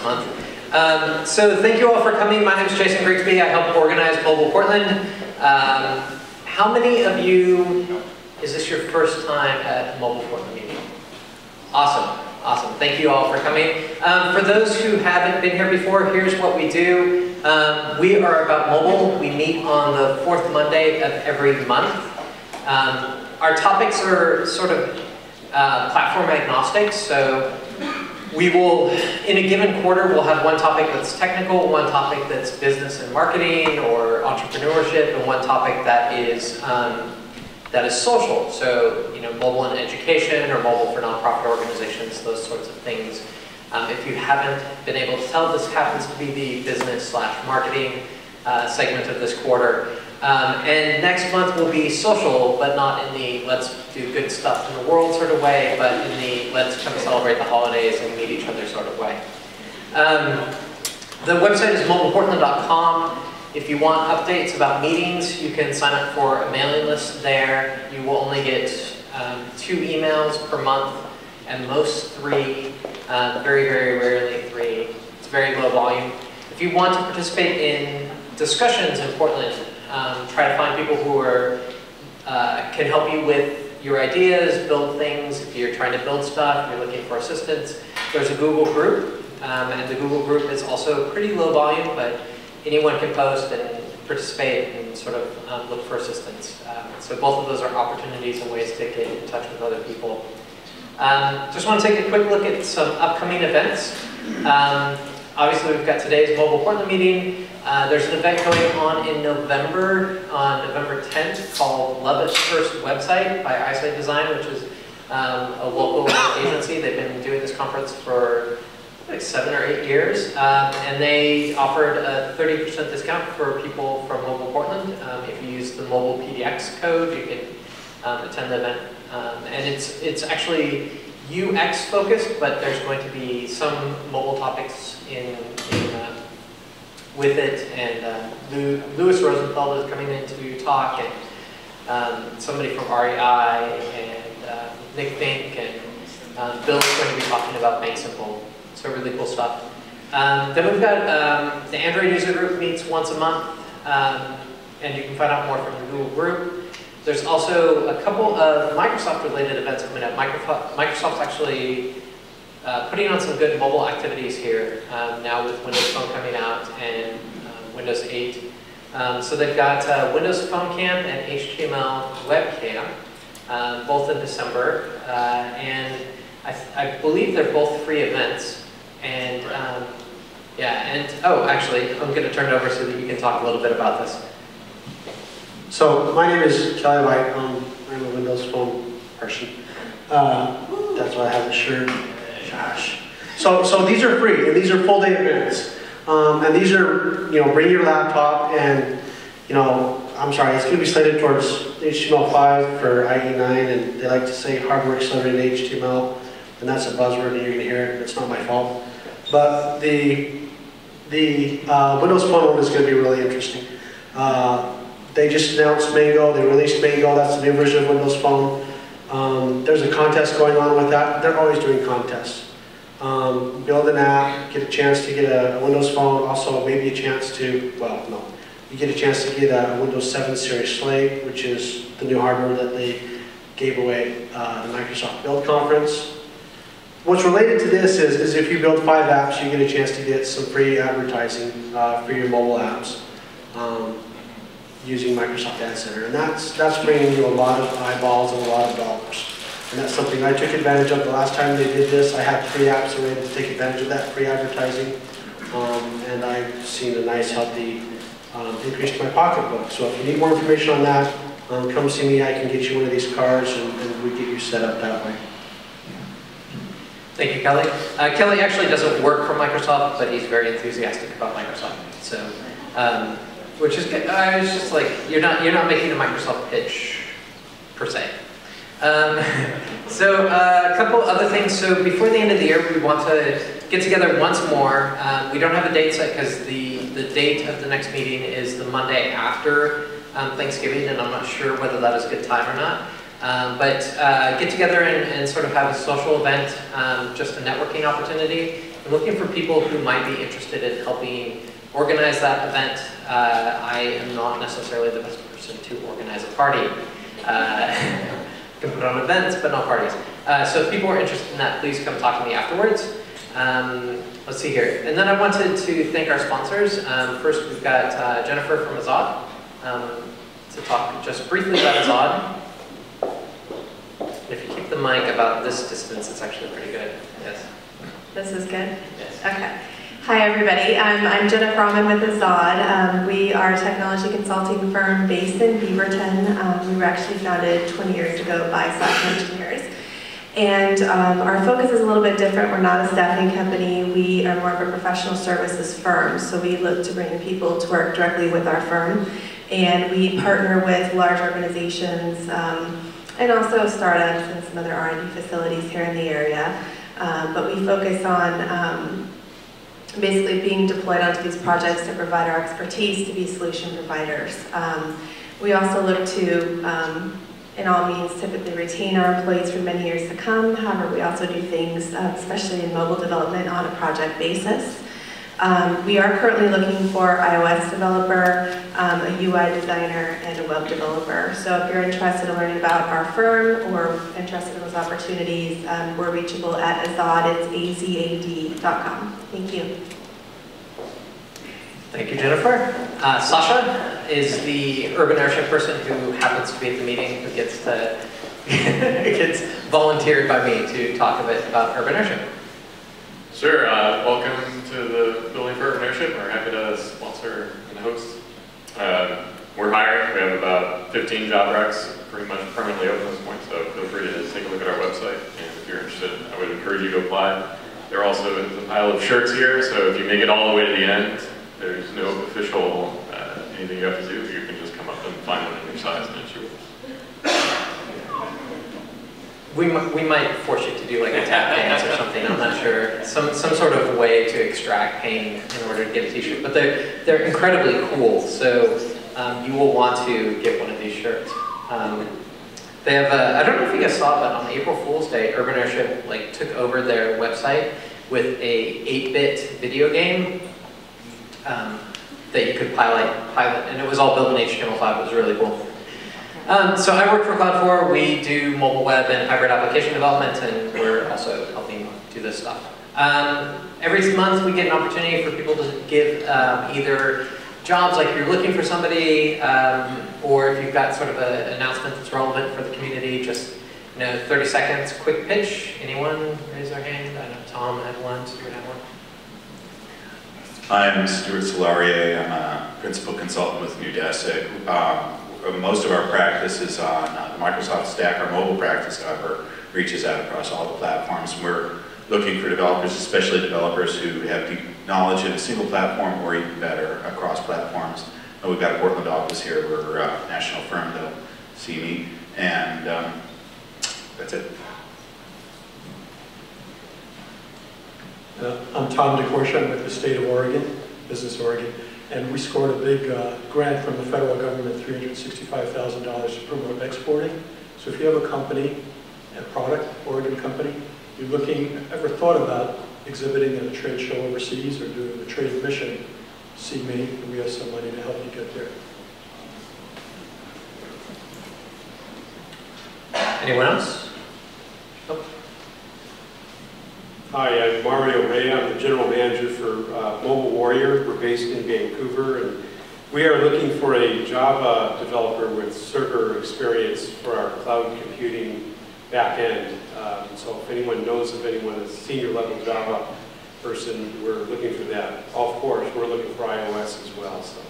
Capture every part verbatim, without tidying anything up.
month. Um, so thank you all for coming. My name is Jason Grigsby. I help organize Mobile Portland. Um, how many of you, is this your first time at Mobile Portland meeting? Awesome. Awesome. Thank you all for coming. Um, for those who haven't been here before, here's what we do. Um, we are about mobile. We meet on the fourth Monday of every month. Um, our topics are sort of uh, platform agnostic, so we will, in a given quarter, we'll have one topic that's technical, one topic that's business and marketing or entrepreneurship, and one topic that is um, that is social. So, you know, mobile and education or mobile for nonprofit organizations, those sorts of things. Um, if you haven't been able to tell, this happens to be the business slash marketing uh, segment of this quarter. Um, and next month will be social, but not in the let's do good stuff in the world sort of way, but in the let's come celebrate the holidays and meet each other sort of way. Um, the website is mobile portland dot com. If you want updates about meetings, you can sign up for a mailing list there. You will only get um, two emails per month, and most three, uh, very, very rarely three. It's very low volume. If you want to participate in discussions in Portland, um, try to find people who are, uh, can help you with your ideas, build things. If you're trying to build stuff, you're looking for assistance, there's a Google group, um, and the Google group is also pretty low volume, but anyone can post and participate and sort of um, look for assistance. Um, so both of those are opportunities and ways to get in touch with other people. Um, just want to take a quick look at some upcoming events. Um, obviously we've got today's Mobile Portland meeting. Uh, there's an event going on in November, on November tenth, called Love It First Website by Eyesight Design, which is um, a local agency. They've been doing this conference for like seven or eight years, um, and they offered a thirty percent discount for people from Mobile Portland. Um, if you use the mobile P D X code, you can um, attend the event. Um, and it's it's actually U X focused, but there's going to be some mobile topics in, in uh, with it. And uh, Louis Rosenfeld is coming in to talk, and um, somebody from R E I, and uh, Nick Fink, and um, Bill's going to be talking about Bank Simple. So really cool stuff. Um, then we've got um, the Android user group meets once a month, um, and you can find out more from the Google group. There's also a couple of Microsoft-related events coming up. Microsoft, Microsoft's actually uh, putting on some good mobile activities here um, now with Windows Phone coming out and uh, Windows eight. Um, so they've got uh, Windows Phone Camp and H T M L Webcam, um, both in December, uh, and I, I believe they're both free events. And um, yeah, and oh, actually, I'm going to turn it over so that you can talk a little bit about this. So my name is Kelly White. Um, I'm a Windows Phone person. Uh, that's why I have the shirt. Gosh. So so these are free, and these are full day events. Um, and these are, you know, bring your laptop, and you know, I'm sorry, it's going to be slated towards H T M L five for I E nine, and they like to say hardware accelerated H T M L, and that's a buzzword, and you're going to hear it. It's not my fault. But the, the uh, Windows Phone one is going to be really interesting. Uh, they just announced Mango, they released Mango, that's the new version of Windows Phone. Um, there's a contest going on with that. They're always doing contests. Um, build an app, get a chance to get a, a Windows Phone, also maybe a chance to, well, no. You get a chance to get a Windows seven Series Slate, which is the new hardware that they gave away uh, at the Microsoft Build Conference. What's related to this is, is if you build five apps, you get a chance to get some free advertising uh, for your mobile apps um, using Microsoft Ad Center. And that's, that's bringing you a lot of eyeballs and a lot of dollars. And that's something I took advantage of the last time they did this. I had three apps and were able to take advantage of that free advertising. Um, and I've seen a nice, healthy um, increase to my pocketbook. So if you need more information on that, um, come see me. I can get you one of these cards, and, and we get you set up that way. Thank you, Kelly. Uh, Kelly actually doesn't work for Microsoft, but he's very enthusiastic about Microsoft. So, um, which is good. I was just like, you're not you're not making a Microsoft pitch per se. Um, so uh, a couple other things. So before the end of the year, we want to get together once more. Um, we don't have a date set because the the date of the next meeting is the Monday after um, Thanksgiving, and I'm not sure whether that is a good time or not. Um, but uh, get together and, and sort of have a social event, um, just a networking opportunity. I'm looking for people who might be interested in helping organize that event. Uh, I am not necessarily the best person to organize a party. Uh, I can put on events, but not parties. Uh, so if people are interested in that, please come talk to me afterwards. Um, let's see here. And then I wanted to thank our sponsors. Um, first, we've got uh, Jennifer from Azad um, to talk just briefly about Azad. If you keep the mic about this distance, it's actually pretty good. Yes. This is good? Yes. Okay. Hi, everybody. Um, I'm Jennifer Rahman with Azad. Um, we are a technology consulting firm based in Beaverton. Um, we were actually founded twenty years ago by software engineers. And um, our focus is a little bit different. We're not a staffing company. We are more of a professional services firm. So we look to bring people to work directly with our firm. And we partner with large organizations um, and also startups and some other R and D facilities here in the area. Um, but we focus on um, basically being deployed onto these projects to provide our expertise to be solution providers. Um, we also look to, um, in all means, typically retain our employees for many years to come. However, we also do things, uh, especially in mobile development, on a project basis. Um, we are currently looking for iOS developer, um, a U I designer, and a web developer. So if you're interested in learning about our firm or interested in those opportunities, um, we're reachable at Azad, it's A Z A D dot com. Thank you. Thank you, Jennifer. Uh, Sasha is the urban airship person who happens to be at the meeting, who gets to gets volunteered by me to talk a bit about urban airship. Sure. Uh, welcome to the Building for Urban Airship. We're happy to sponsor and host. Uh, we're hiring. We have about fifteen job recs pretty much permanently open at this point, so feel free to take a look at our website. And if you're interested, I would encourage you to apply. There also is a pile of shirts here, so if you make it all the way to the end, there's no official uh, anything you have to do. You can just come up and find one in your size and issue it. We, we might force you to do like a tap dance or something, I'm not sure. Some, some sort of way to extract pain in order to get a t-shirt. But they're, they're incredibly cool, so um, you will want to get one of these shirts. Um, they have a, I don't know if you guys saw, but on April Fool's Day, Urban Airship like, took over their website with a eight bit video game um, that you could pilot, pilot, and it was all built in H T M L five. It was really cool. Um, so I work for Cloud four. We do mobile web and hybrid application development, and we're also helping do this stuff. Um, every month we get an opportunity for people to give um, either jobs, like you're looking for somebody, um, or if you've got sort of an announcement that's relevant for the community, just you know, thirty seconds, quick pitch. Anyone raise their hand? I know Tom had one, Stuart had one. I'm Stuart Solarier. I'm a principal consultant with Udesic. Um, Most of our practice is on uh, the Microsoft stack. Our mobile practice, however, reaches out across all the platforms. We're looking for developers, especially developers who have deep knowledge in a single platform or even better across platforms. Uh, we've got a Portland office here. We're a national firm. They'll see me. And um, that's it. Uh, I'm Tom DeCourcia. I'm with the state of Oregon, Business Oregon. And we scored a big uh, grant from the federal government, three hundred sixty-five thousand dollars to promote exporting. So if you have a company, a product, Oregon company, you're looking, ever thought about exhibiting at a trade show overseas or doing a trade mission, see me, and we have some money to help you get there. Anyone else? Oh. Hi, I'm Mario Ray. I'm the general manager for uh, Mobile Warrior. We're based in Vancouver, and we are looking for a Java developer with server experience for our cloud computing backend. Um, so if anyone knows of anyone, a senior level Java person, we're looking for that. Of course, we're looking for iOS as well. So.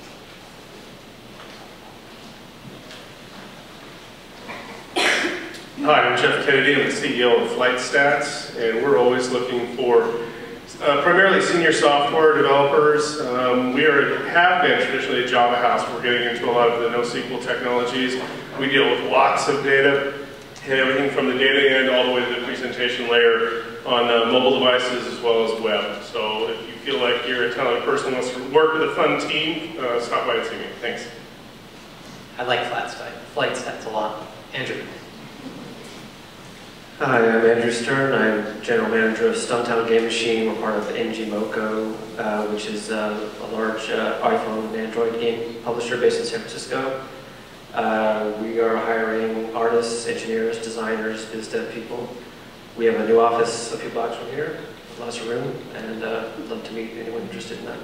Hi, I'm Jeff Kennedy. I'm the C E O of Flight Stats, and we're always looking for uh, primarily senior software developers. Um, we are, have been traditionally a Java house. We're getting into a lot of the NoSQL technologies. We deal with lots of data, and everything from the data end all the way to the presentation layer on uh, mobile devices as well as web. So if you feel like you're a talented person who wants to work with a fun team, uh, stop by and see me. Thanks. I like flat stats, flight stats a lot. Andrew. Hi, I'm Andrew Stern. I'm General Manager of Stumptown Game Machine. We're part of N G Moco, uh, which is uh, a large uh, iPhone and Android game publisher based in San Francisco. Uh, we are hiring artists, engineers, designers, biz dev people. We have a new office a few blocks from here, lots of room, and uh, I'd love to meet anyone interested in that.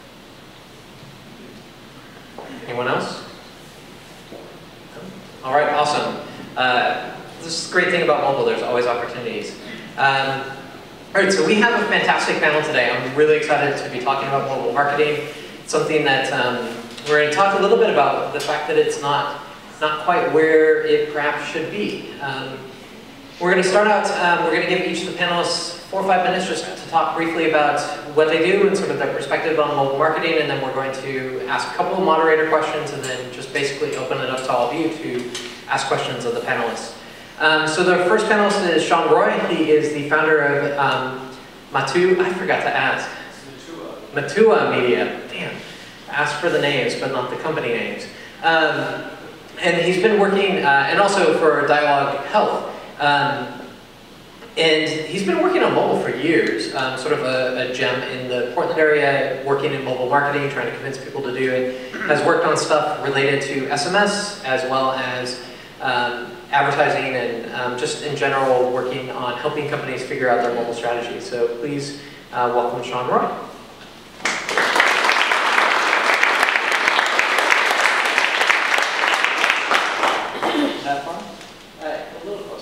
Anyone else? All right, awesome. Uh, this is the great thing about mobile, there's always opportunities. Um, all right, so we have a fantastic panel today. I'm really excited to be talking about mobile marketing. It's something that um, we're going to talk a little bit about the fact that it's not, not quite where it perhaps should be. Um, we're going to start out, um, we're going to give each of the panelists four or five minutes just to talk briefly about what they do and sort of their perspective on mobile marketing, and then we're going to ask a couple of moderator questions and then just basically open it up to all of you to ask questions of the panelists. Um, so the first panelist is Sean Roy. He is the founder of um, Matu, I forgot to ask. Matua Media. Damn. I asked for the names, but not the company names. Um, and he's been working, uh, and also for Dialogue Health. Um, And he's been working on mobile for years, um, sort of a, a gem in the Portland area, working in mobile marketing, trying to convince people to do it. Has worked on stuff related to S M S, as well as um, advertising, and um, just in general, working on helping companies figure out their mobile strategy. So please uh, welcome Sean Roy. That far? Uh, a little closer.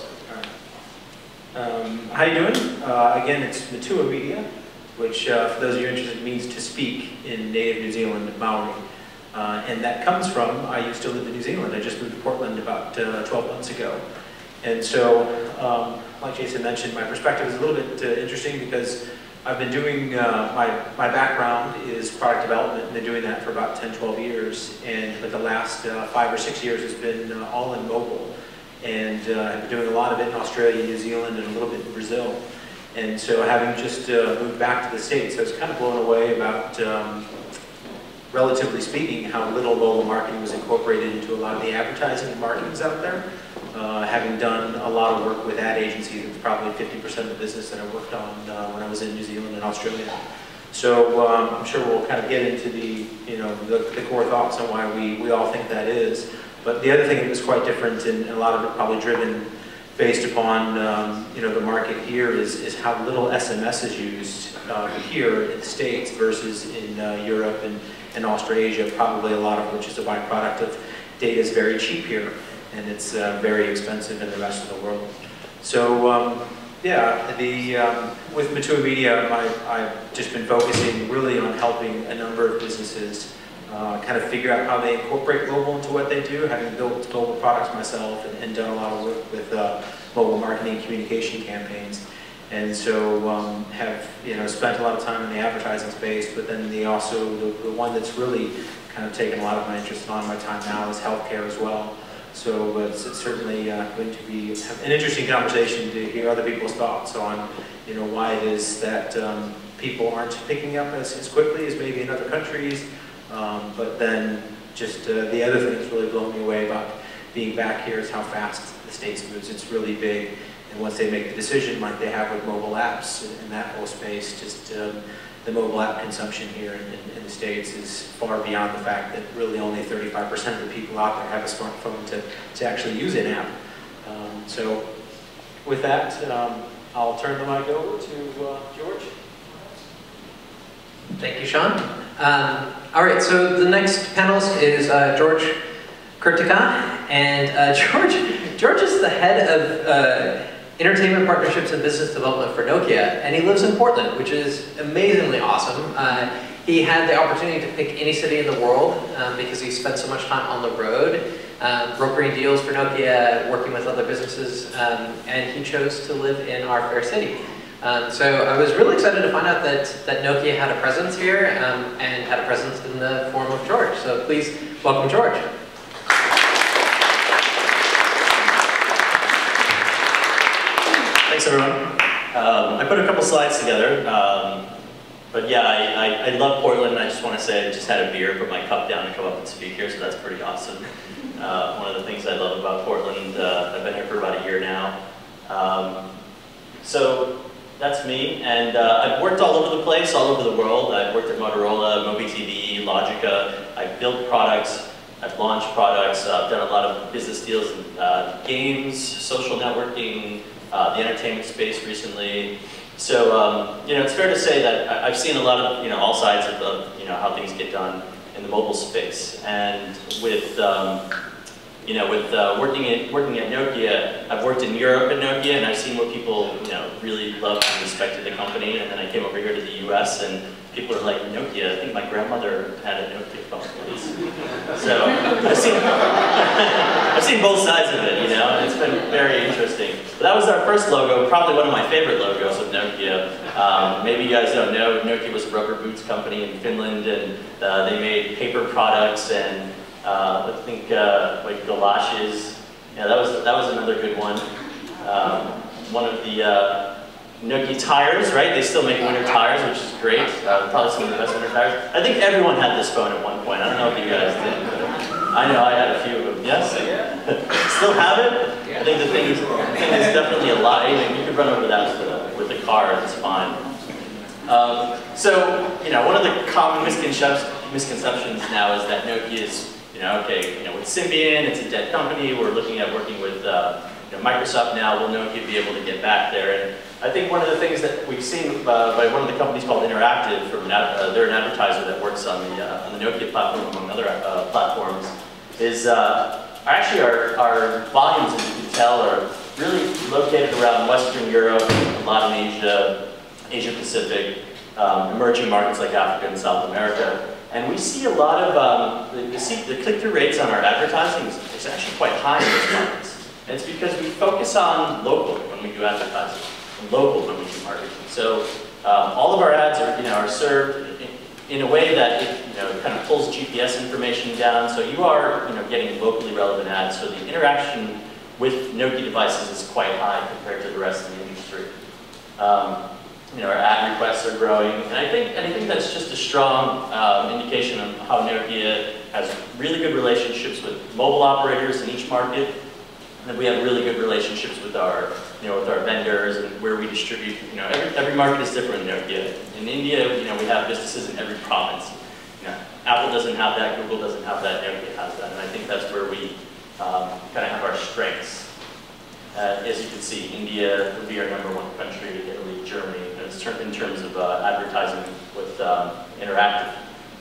Um, how you doing? Uh, again, it's Matua Media, which, uh, for those of you interested, means to speak in native New Zealand Maori. Uh, and that comes from, I used to live in New Zealand. I just moved to Portland about uh, twelve months ago. And so, um, like Jason mentioned, my perspective is a little bit uh, interesting because I've been doing, uh, my, my background is product development, and been doing that for about ten, twelve years. And but the last uh, five or six years has been uh, all in mobile. And uh, I've been doing a lot of it in Australia, New Zealand, and a little bit in Brazil. And so having just uh, moved back to the States, I was kind of blown away about, um, relatively speaking, how little mobile marketing was incorporated into a lot of the advertising and marketings out there. Uh, having done a lot of work with ad agencies, it's probably fifty percent of the business that I worked on uh, when I was in New Zealand and Australia. So um, I'm sure we'll kind of get into the, you know, the, the core thoughts on why we, we all think that is. But the other thing that was quite different, and a lot of it probably driven based upon um, you know, the market here, is, is how little S M S is used uh, here in the States versus in uh, Europe and, and Australasia, probably a lot of which is a byproduct of data is very cheap here, and it's uh, very expensive in the rest of the world. So um, yeah, the, um, with Matua Media, I, I've just been focusing really on helping a number of businesses Uh, kind of figure out how they incorporate mobile into what they do, having built mobile products myself and, and done a lot of work with uh, mobile marketing and communication campaigns. And so um, have you know spent a lot of time in the advertising space, but then the also the, the one that's really kind of taken a lot of my interest on my time now is healthcare as well. So uh, it's, it's certainly uh, going to be an interesting conversation to hear other people's thoughts on you know why it is that um, people aren't picking up as, as quickly as maybe in other countries. Um, but then just uh, the other thing that's really blown me away about being back here is how fast the States moves. It's really big, and once they make the decision, like they have with mobile apps and that whole space, just um, the mobile app consumption here in, in, in the States is far beyond the fact that really only thirty-five percent of the people out there have a smartphone to, to actually use an app. Um, so with that, um, I'll turn the mic over to uh, George. Thank you, Sean. Um, all right, so the next panelist is uh, George Kurtika, and uh, George, George is the head of uh, entertainment partnerships and business development for Nokia, and he lives in Portland, which is amazingly awesome. Uh, he had the opportunity to pick any city in the world um, because he spent so much time on the road, um, brokering deals for Nokia, working with other businesses, um, and he chose to live in our fair city. Um, so I was really excited to find out that, that Nokia had a presence here um, and had a presence in the form of George. So please welcome George. Thanks, everyone. Um, I put a couple slides together, um, but yeah, I, I, I love Portland. I just want to say I just had a beer, put my cup down, and come up and speak here, so that's pretty awesome. Uh, one of the things I love about Portland, uh, I've been here for about a year now. Um, so that's me, and uh, I've worked all over the place, all over the world. I've worked at Motorola, MobiTV, Logica. I've built products, I've launched products. Uh, I've done a lot of business deals in uh, games, social networking, uh, the entertainment space recently. So, um, you know, it's fair to say that I I've seen a lot of, you know, all sides of, of, you know, how things get done in the mobile space. And with, um, you know, with uh, working at working at Nokia, I've worked in Europe at Nokia, and I've seen what people, you know, really loved and respected the company. And then I came over here to the U S, and people are like, Nokia, I think my grandmother had a Nokia phone. So I've seen, I've seen both sides of it, you know, and it's been very interesting. But that was our first logo, probably one of my favorite logos of Nokia. Um, maybe you guys don't know, Nokia was a rubber boots company in Finland, and uh, they made paper products and uh, I think uh, like galoshes. Yeah, that was that was another good one. Um, one of the uh, Nokia tires, right? They still make winter tires, which is great. Uh, probably some of the best winter tires. I think everyone had this phone at one point. I don't know if you guys did, but I know I had a few of them. Yes? Still have it? I think the thing is, the thing is definitely a lot. You could run over that with a, with a car, it's fine. Um, so, you know, one of the common misconceptions, misconceptions now is that Nokia is, you know, okay, you know, with Symbian, it's a dead company. We're looking at working with uh, you know, Microsoft now. Will Nokia be able to get back there? And I think one of the things that we've seen uh, by one of the companies called Interactive, from an ad, uh, they're an advertiser that works on the, uh, on the Nokia platform among other uh, platforms, is uh, actually our, our volumes, as you can tell, are really located around Western Europe, a lot in Asia, Asia Pacific, um, emerging markets like Africa and South America. And we see a lot of, um, the, the, the click-through rates on our advertising is, is actually quite high in those markets. And it's because we focus on local when we do advertising, and local when we do marketing. So um, all of our ads are, you know, are served in, in a way that it, you know, kind of pulls G P S information down. So you are, you know, getting locally relevant ads. So the interaction with Nokia devices is quite high compared to the rest of the industry. Um, You know, our ad requests are growing, and I think, and I think that's just a strong um, indication of how Nokia has really good relationships with mobile operators in each market, and that we have really good relationships with our, you know, with our vendors and where we distribute. You know, every every market is different in Nokia. In India, you know, we have businesses in every province. You know, Apple doesn't have that, Google doesn't have that, Nokia has that, and I think that's where we um, kind of have our strengths. Uh, as you can see, India would be our number one country, Italy, Germany, and it's in terms of uh, advertising with um, Interactive.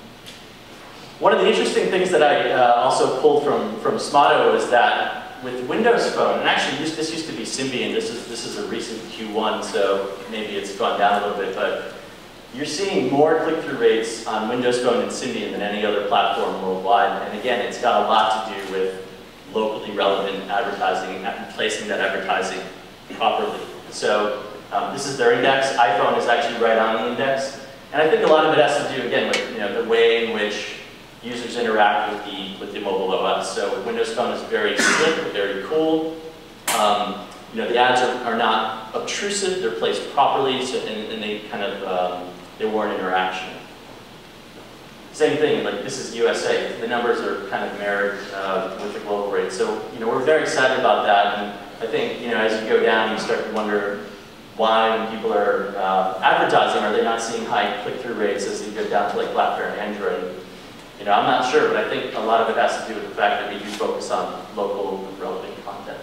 One of the interesting things that I uh, also pulled from, from Smato is that with Windows Phone, and actually used, this used to be Symbian, this is, this is a recent Q one, so maybe it's gone down a little bit, but you're seeing more click-through rates on Windows Phone and Symbian than any other platform worldwide, and again, it's got a lot to do with locally relevant advertising and placing that advertising properly. So um, this is their index. iPhone is actually right on the index. And I think a lot of it has to do, again, with, you know, the way in which users interact with the, with the mobile O S. So Windows Phone is very slick, very cool. Um, you know, the ads are, are not obtrusive, they're placed properly, so, and, and they kind of, um, they warrant interaction. Same thing, like this is U S A. The numbers are kind of mirrored uh, with the global rate. So, you know, we're very excited about that. And I think, you know, as you go down, you start to wonder why when people are uh, advertising, are they not seeing high click-through rates as you go down to like BlackBerry and Android? You know, I'm not sure, but I think a lot of it has to do with the fact that we do focus on local relevant content.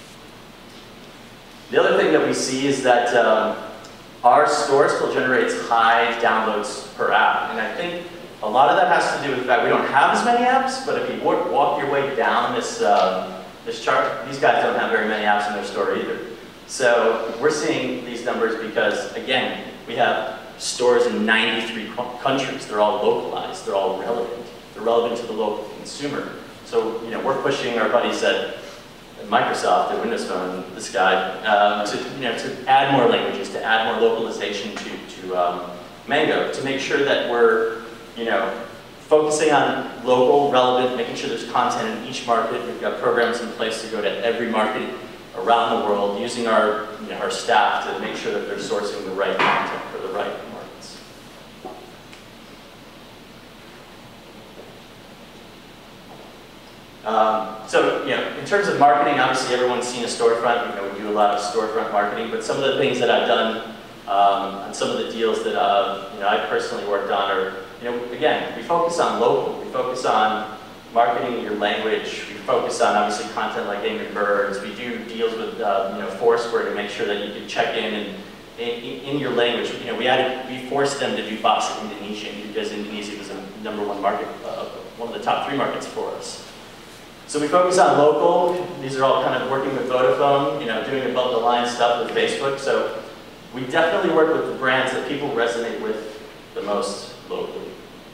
The other thing that we see is that um, our store still generates high downloads per app. And I think a lot of that has to do with the fact we don't have as many apps, but if you walk your way down this, um, this chart, these guys don't have very many apps in their store either. So we're seeing these numbers because, again, we have stores in ninety-three countries. They're all localized. They're all relevant. They're relevant to the local consumer. So, you know, we're pushing our buddies at Microsoft, at Windows Phone, this guy, um, to, you know, to add more languages, to add more localization to, to um, Mango, to make sure that we're, you know, focusing on local, relevant, making sure there's content in each market. We've got programs in place to go to every market around the world, using our, you know, our staff to make sure that they're sourcing the right content for the right markets. Um, so, you know, in terms of marketing, obviously everyone's seen a storefront. You know, we do do a lot of storefront marketing, but some of the things that I've done um, and some of the deals that uh, you know, I personally worked on are, you know, again, we focus on local. We focus on marketing your language. We focus on, obviously, content like Angry Birds. We do deals with, uh, you know, Foursquare to make sure that you can check in and in, in your language. You know, we added, we forced them to do Bahasa Indonesian because Indonesia was the number one market, uh, one of the top three markets for us. So we focus on local. These are all kind of working with Vodafone, you know, doing above the line stuff with Facebook. So we definitely work with the brands that people resonate with the most locally.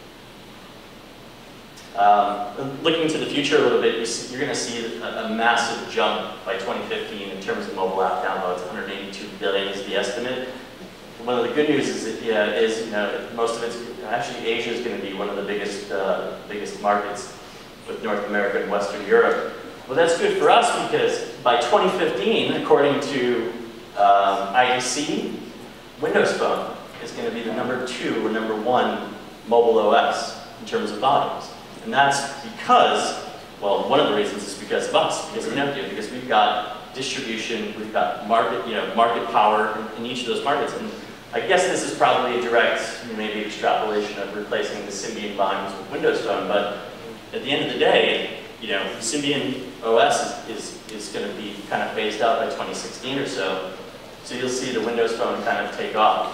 Um, looking to the future a little bit, you see, you're going to see a, a massive jump by twenty fifteen in terms of mobile app downloads. one hundred eighty-two billion is the estimate. One of the good news is that yeah, is you know most of it's actually Asia is going to be one of the biggest uh, biggest markets with North America and Western Europe. Well, that's good for us because by twenty fifteen, according to um, I D C, Windows Phone is going to be the number two or number one mobile O S in terms of volumes. And that's because, well, one of the reasons is because of us, because of Nokia, because we've got distribution, we've got market, you know, market power in, in each of those markets. And I guess this is probably a direct, maybe extrapolation of replacing the Symbian volumes with Windows Phone, but at the end of the day, you know, Symbian O S is, is, is going to be kind of phased out by twenty sixteen or so. So you'll see the Windows Phone kind of take off.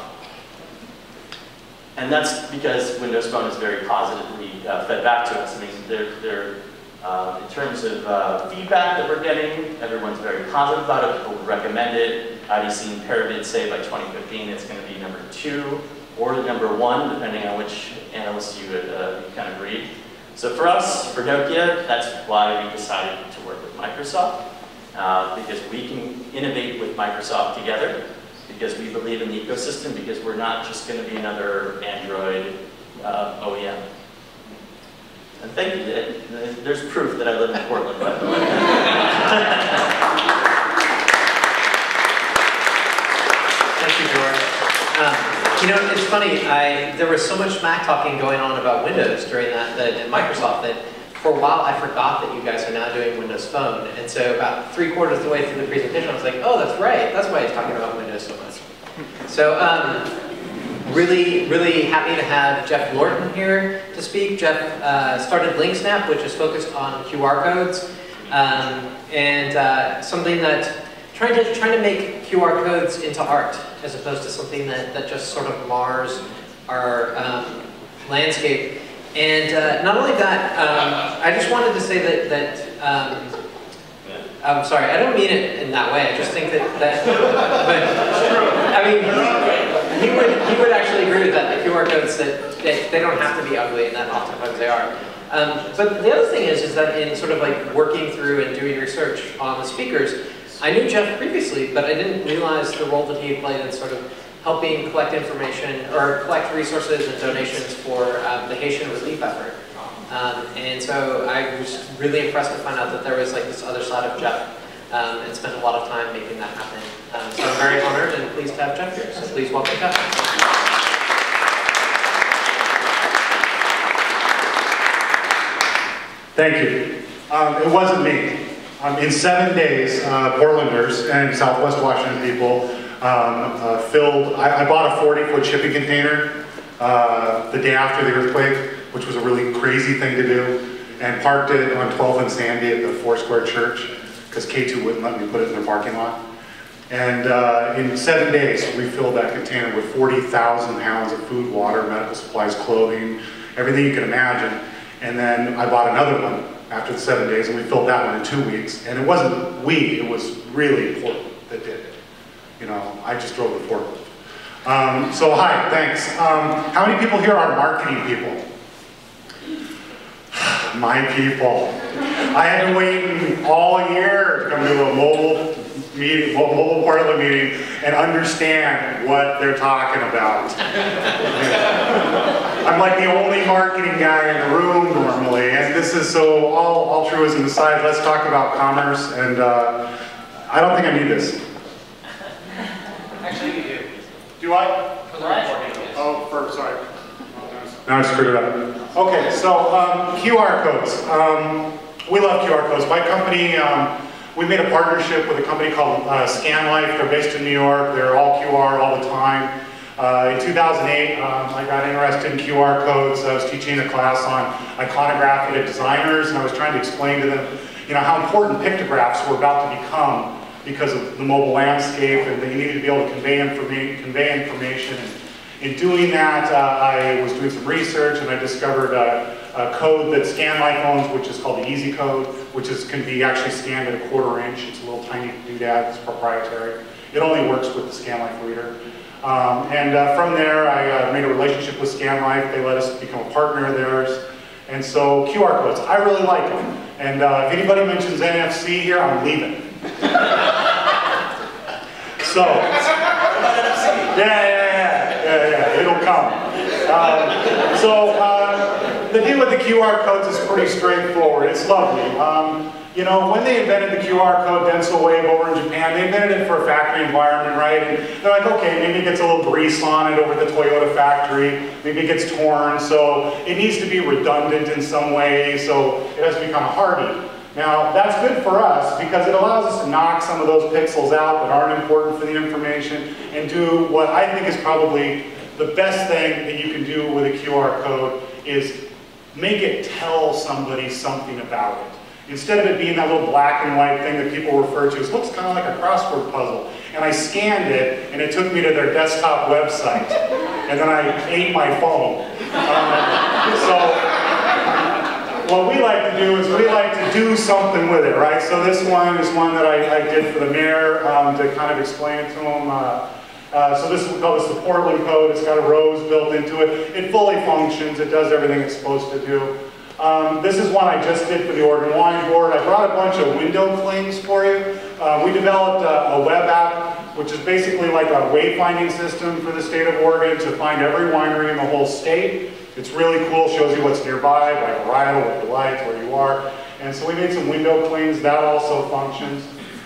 And that's because Windows Phone is very positively uh, fed back to us. I mean, they're, they're, uh, in terms of uh, feedback that we're getting, everyone's very positive about it. People would recommend it. I D C and Paravid say by twenty fifteen it's going to be number two or number one, depending on which analyst you would uh, kind of read. So for us, for Nokia, that's why we decided to work with Microsoft, uh, because we can innovate with Microsoft together, because we believe in the ecosystem, because we're not just going to be another Android uh, O E M. And thank you. There's proof that I live in Portland, by the way. Thank you, George. Um, you know, it's funny. I there was so much smack talking going on about Windows during that, that at Microsoft that for a while I forgot that you guys are now doing Windows Phone. And so about three quarters of the way through the presentation, I was like, oh, that's right. That's why he's talking about Windows so much. So um, really, really happy to have Jeff Lorton here to speak. Jeff uh, started LinkSnap, which is focused on Q R codes, um, and uh, something that trying to trying to make Q R codes into art, as opposed to something that that just sort of mars our um, landscape. And uh, not only that, um, I just wanted to say that that. Um, I'm sorry, I don't mean it in that way. I just think that, that but, I mean, he would, he would actually agree with that, the Q R codes, that, that they don't have to be ugly, and that oftentimes they are. Um, but the other thing is, is that in sort of like working through and doing research on the speakers, I knew Jeff previously, but I didn't realize the role that he had played in sort of helping collect information, or collect resources and donations for um, the Haitian relief effort. Um, and so I was really impressed to find out that there was like this other side of Jeff, um, and spent a lot of time making that happen. Um, so I'm very honored and pleased to have Jeff here. So please welcome Jeff. Thank you. Um, it wasn't me. Um, in seven days, uh, Portlanders and Southwest Washington people um, uh, filled, I, I bought a forty foot shipping container uh, the day after the earthquake, which was a really crazy thing to do, and parked it on twelfth and Sandy at the Foursquare Church, because K two wouldn't let me put it in their parking lot. And uh, in seven days, we filled that container with forty thousand pounds of food, water, medical supplies, clothing, everything you can imagine. And then I bought another one after the seven days, and we filled that one in two weeks. And it wasn't we, it was really Portland that did it. You know, I just drove the forklift. Um, so hi, thanks. Um, how many people here are marketing people? My people. I had been waiting all year to come to a mobile meeting, mobile Portland meeting, and understand what they're talking about. I'm like the only marketing guy in the room normally, and this is so all, all truism aside, let's talk about commerce, and uh, I don't think I need this. Actually, you do. Do I? For the recording, yes. Oh, for, sorry. Now I screwed it up. Okay, so um, Q R codes. Um, we love Q R codes. My company, um, we made a partnership with a company called uh, ScanLife. They're based in New York. They're all Q R all the time. Uh, in two thousand eight, um, I got interested in Q R codes. I was teaching a class on iconography to designers, and I was trying to explain to them, you know, how important pictographs were about to become because of the mobile landscape, and that you needed to be able to convey, informa convey information. And in doing that, uh, I was doing some research, and I discovered uh, a code that ScanLife owns, which is called the Easy Code, which is, can be actually scanned at a quarter inch. It's a little tiny doodad. It's proprietary. It only works with the ScanLife reader. Um, and uh, from there, I uh, made a relationship with ScanLife. They let us become a partner of theirs. And so Q R codes, I really like them. And uh, if anybody mentions N F C here, I'm leaving. So, yeah, yeah, yeah, yeah, yeah, it'll come. Um, so, uh, the deal with the Q R codes is pretty straightforward. It's lovely. Um, you know, when they invented the Q R code, Denso Wave over in Japan, they invented it for a factory environment, right? And they're like, okay, maybe it gets a little grease on it over the Toyota factory, maybe it gets torn, so it needs to be redundant in some way, so it has to become hardy. Now, that's good for us because it allows us to knock some of those pixels out that aren't important for the information and do what I think is probably the best thing that you can do with a Q R code is make it tell somebody something about it. Instead of it being that little black and white thing that people refer to as looks kind of like a crossword puzzle. And I scanned it and it took me to their desktop website. And then I ate my phone. Um, so, what we like to do is we like to do something with it, right? So this one is one that I, I did for the mayor um, to kind of explain it to him. Uh, uh, so this is, we call this the Portland code. It's got a rose built into it. It fully functions. It does everything it's supposed to do. Um, this is one I just did for the Oregon Wine Board. I brought a bunch of window clings for you. Uh, we developed a, a web app, which is basically like a wayfinding system for the state of Oregon to find every winery in the whole state. It's really cool, shows you what's nearby, by varietal, what you like, where you are. And so we made some window clings, that also functions.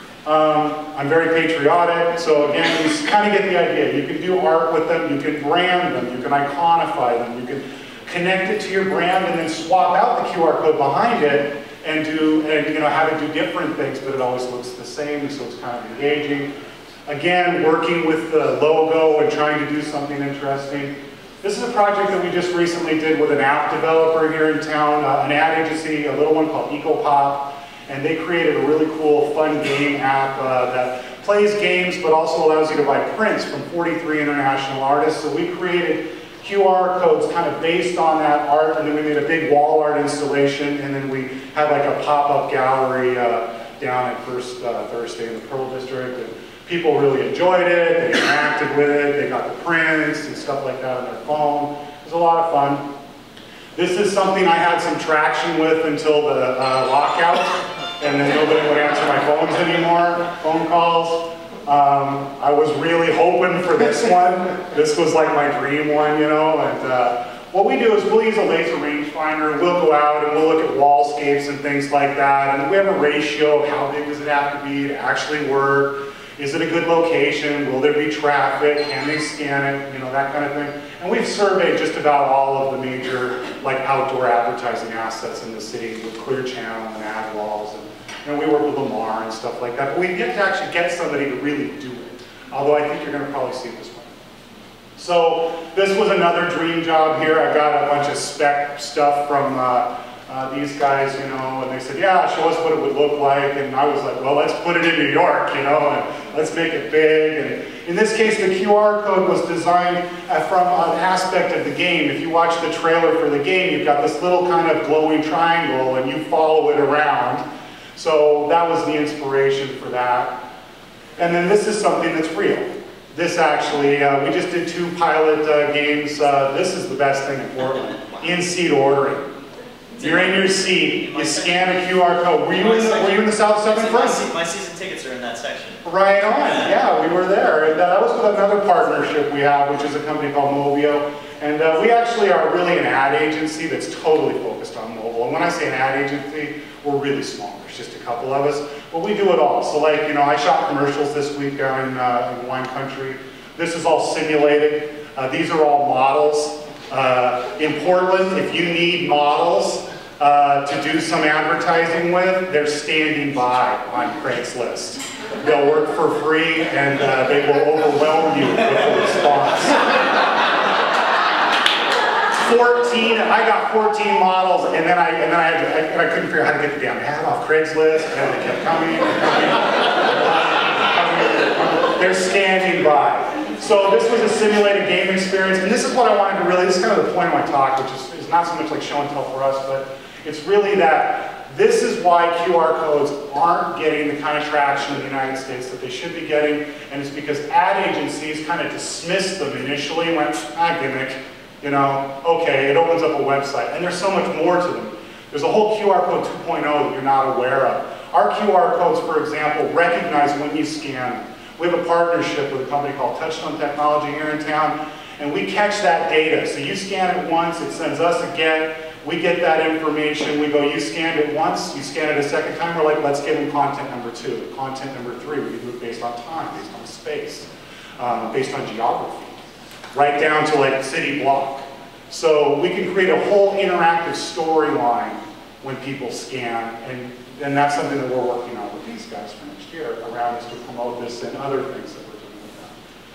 Um, I'm very patriotic, so again, you kind of get the idea. You can do art with them, you can brand them, you can iconify them, you can connect it to your brand and then swap out the Q R code behind it and do, and you know, have it do different things, but it always looks the same, so it's kind of engaging. Again, working with the logo and trying to do something interesting. This is a project that we just recently did with an app developer here in town, uh, an ad agency, a little one called EcoPop, and they created a really cool, fun game app uh, that plays games but also allows you to buy prints from forty-three international artists. So we created Q R codes kind of based on that art, and then we made a big wall art installation, and then we had like a pop-up gallery uh, down at First uh, Thursday in the Pearl District. And people really enjoyed it, they interacted with it, they got the prints and stuff like that on their phone. It was a lot of fun. This is something I had some traction with until the uh, lockout, and then nobody would answer my phones anymore, phone calls. Um, I was really hoping for this one. This was like my dream one, you know, and uh, what we do is we'll use a laser rangefinder, we'll go out and we'll look at wallscapes and things like that, and we have a ratio of how big does it have to be to actually work. Is it a good location? Will there be traffic? Can they scan it? You know, that kind of thing. And we've surveyed just about all of the major like outdoor advertising assets in the city with Clear Channel and ad walls. And, and we work with Lamar and stuff like that. But we've yet to actually get somebody to really do it. Although I think you're going to probably see this one. So this was another dream job here. I got a bunch of spec stuff from uh, Uh, these guys, you know, and they said, yeah, show us what it would look like. And I was like, well, let's put it in New York, you know, and let's make it big. And in this case, the Q R code was designed uh, from an aspect of the game. If you watch the trailer for the game, you've got this little kind of glowing triangle and you follow it around. So that was the inspiration for that. And then this is something that's real. This actually, uh, we just did two pilot uh, games. Uh, this is the best thing in Portland, in-seat ordering. You're in your seat, you scan a Q R code. Were you in the, were you in the South Seven Front? My season tickets are in that section. Right on, yeah, we were there. And uh, that was with another partnership we have, which is a company called Movio. And uh, we actually are really an ad agency that's totally focused on mobile. And when I say an ad agency, we're really small. There's just a couple of us. But we do it all. So like, you know, I shot commercials this week down in, uh, in wine country. This is all simulated. Uh, these are all models. Uh, in Portland, if you need models, uh, to do some advertising with, they're standing by on Craigslist. They'll work for free and uh, they will overwhelm you with a response. fourteen, I got fourteen models, and then I and then I, had to, I, and I couldn't figure out how to get the damn hat off Craigslist, and they kept coming and coming. They're standing by. So this was a simulated game experience, and this is what I wanted to really, this is kind of the point of my talk, which is, is not so much like show and tell for us, but it's really that this is why Q R codes aren't getting the kind of traction in the United States that they should be getting, and it's because ad agencies kind of dismissed them initially and went, ah, gimmick. You know, okay, it opens up a website, and there's so much more to them. There's a whole Q R code two point oh that you're not aware of. Our Q R codes, for example, recognize when you scan them. We have a partnership with a company called Touchstone Technology here in town, and we catch that data. So you scan it once, it sends us again, we get that information, we go, you scanned it once, you scan it a second time, we're like, let's give them content number two, content number three, we can do it based on time, based on space, um, based on geography. Right down to like city block. So we can create a whole interactive storyline when people scan, and, and that's something that we're working on with these guys for next year around us to promote this and other things that we're doing with them.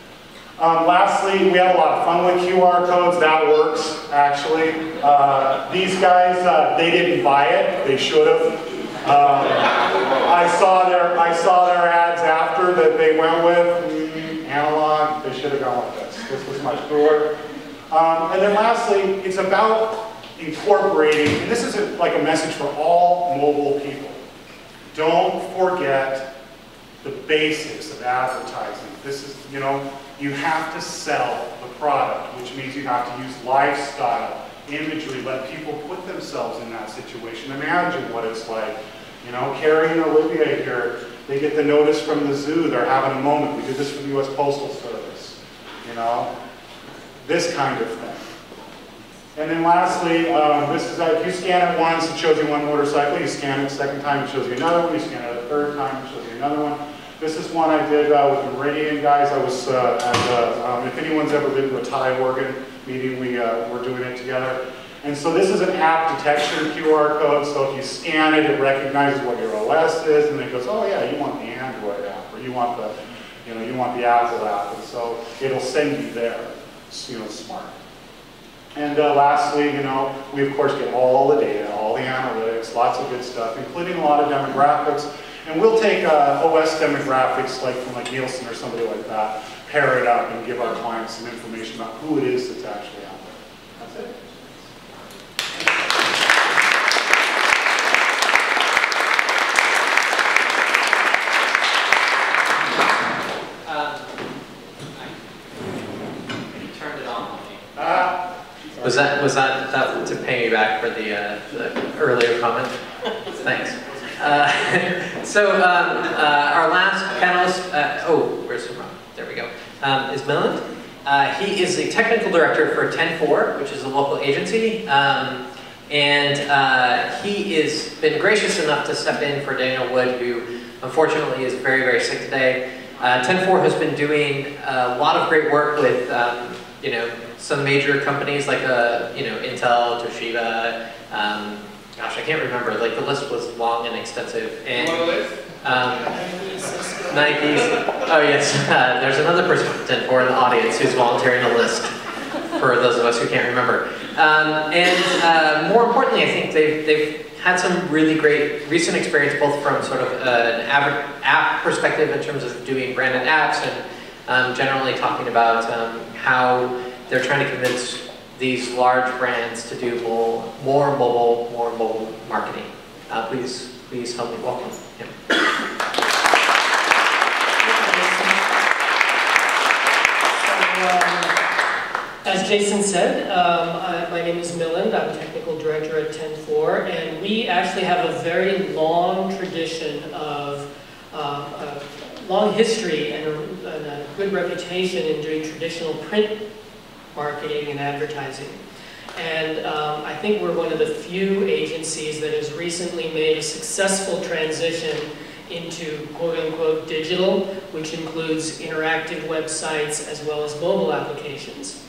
Um, lastly, we had a lot of fun with Q R codes. That works, actually. Uh, these guys, uh, they didn't buy it. They should have. Um, I saw their I saw their ads after that they went with. Mm, analog, they should have gone with this. This was much cooler. Um, and then lastly, it's about incorporating, and this is a, like a message for all mobile people. Don't forget the basics of advertising. This is, you know, you have to sell the product, which means you have to use lifestyle, imagery, let people put themselves in that situation. Imagine what it's like. You know, Carrie and Olivia here, they get the notice from the zoo, they're having a moment. We did this for the U S Postal Service. You know, this kind of thing. And then lastly, um, this is, uh, if you scan it once, it shows you one motorcycle. You scan it a second time, it shows you another one. You scan it a third time, it shows you another one. This is one I did uh, with the Meridian guys. I was, uh, at, uh, um, if anyone's ever been to a Thai organ meeting, we uh, were doing it together. And so this is an app detection Q R code. So if you scan it, it recognizes what your O S is, and it goes, oh yeah, you want the Android app, or you want the, you know, you want the Apple app, and so it'll send you there. It's, you know, smart. And uh, lastly, you know, we of course get all the data, all the analytics, lots of good stuff, including a lot of demographics. And we'll take uh, O S demographics, like from like Nielsen or somebody like that, pair it up and give our clients some information about who it is that's actually out there. That's it. Was that was that, that to pay me back for the, uh, the earlier comment? Thanks. Uh, so um, uh, our last panelist, uh, oh, where's he from? There we go. Um, is Milind. Uh, he is the technical director for ten four, which is a local agency, um, and uh, he has been gracious enough to step in for Daniel Wood, who unfortunately is very very sick today. Uh, ten four has been doing a lot of great work with um, you know. some major companies like uh, you know, Intel, Toshiba, um, gosh, I can't remember. Like the list was long and extensive. And um, Nike's. Oh yes, uh, there's another person from ten four in the audience who's volunteering a list for those of us who can't remember. Um, and uh, more importantly, I think they've they've had some really great recent experience, both from sort of uh, an app perspective in terms of doing branded apps, and um, generally talking about um, how they're trying to convince these large brands to do more, more mobile, more mobile marketing. Uh, please, please help me welcome him. As Jason said, um, I, my name is Milind. I'm technical director at ten four, and we actually have a very long tradition of, uh, a long history and a, and a good reputation in doing traditional print marketing and advertising. And um, I think we're one of the few agencies that has recently made a successful transition into quote-unquote digital, which includes interactive websites as well as mobile applications.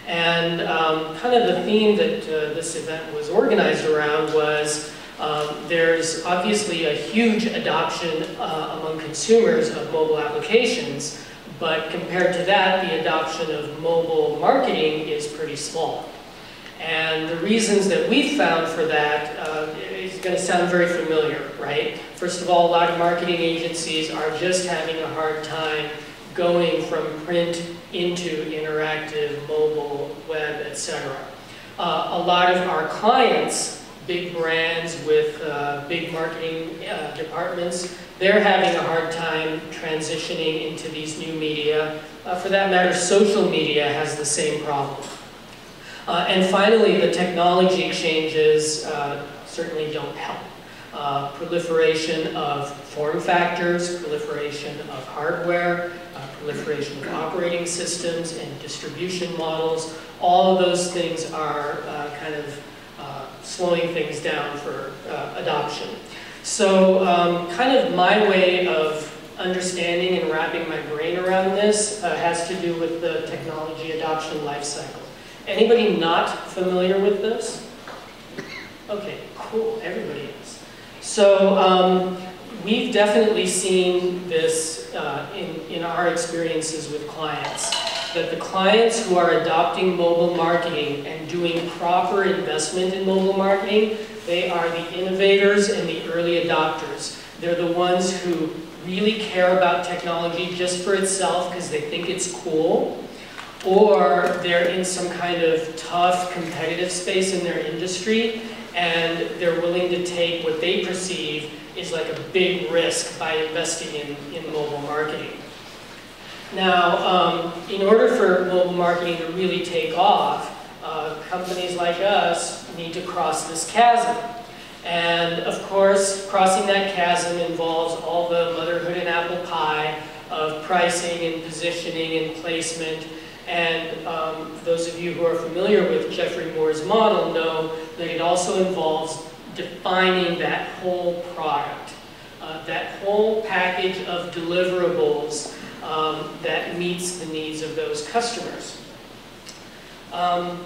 And um, kind of the theme that uh, this event was organized around was um, there's obviously a huge adoption uh, among consumers of mobile applications, but compared to that, the adoption of mobile marketing is pretty small. And the reasons that we found for that uh, is going to sound very familiar, right? First of all, a lot of marketing agencies are just having a hard time going from print into interactive, mobile, web, et cetera. Uh, a lot of our clients, big brands with uh, big marketing uh, departments, they're having a hard time transitioning into these new media. Uh, for that matter, social media has the same problem. Uh, and finally, the technology changes uh, certainly don't help. Uh, proliferation of form factors, proliferation of hardware, uh, proliferation of operating systems and distribution models, all of those things are uh, kind of uh, slowing things down for uh, adoption. So um, kind of my way of understanding and wrapping my brain around this uh, has to do with the technology adoption life cycle. Anybody not familiar with this? Okay, cool, everybody is. So um, we've definitely seen this uh, in, in our experiences with clients, that the clients who are adopting mobile marketing and doing proper investment in mobile marketing, they are the innovators and the early adopters. They're the ones who really care about technology just for itself because they think it's cool, or they're in some kind of tough competitive space in their industry and they're willing to take what they perceive is like a big risk by investing in, in mobile marketing. Now, um, in order for mobile marketing to really take off, uh, companies like us need to cross this chasm. And of course, crossing that chasm involves all the motherhood and apple pie of pricing and positioning and placement. And um, those of you who are familiar with Jeffrey Moore's model know that it also involves defining that whole product, uh, that whole package of deliverables um, that meets the needs of those customers. Um,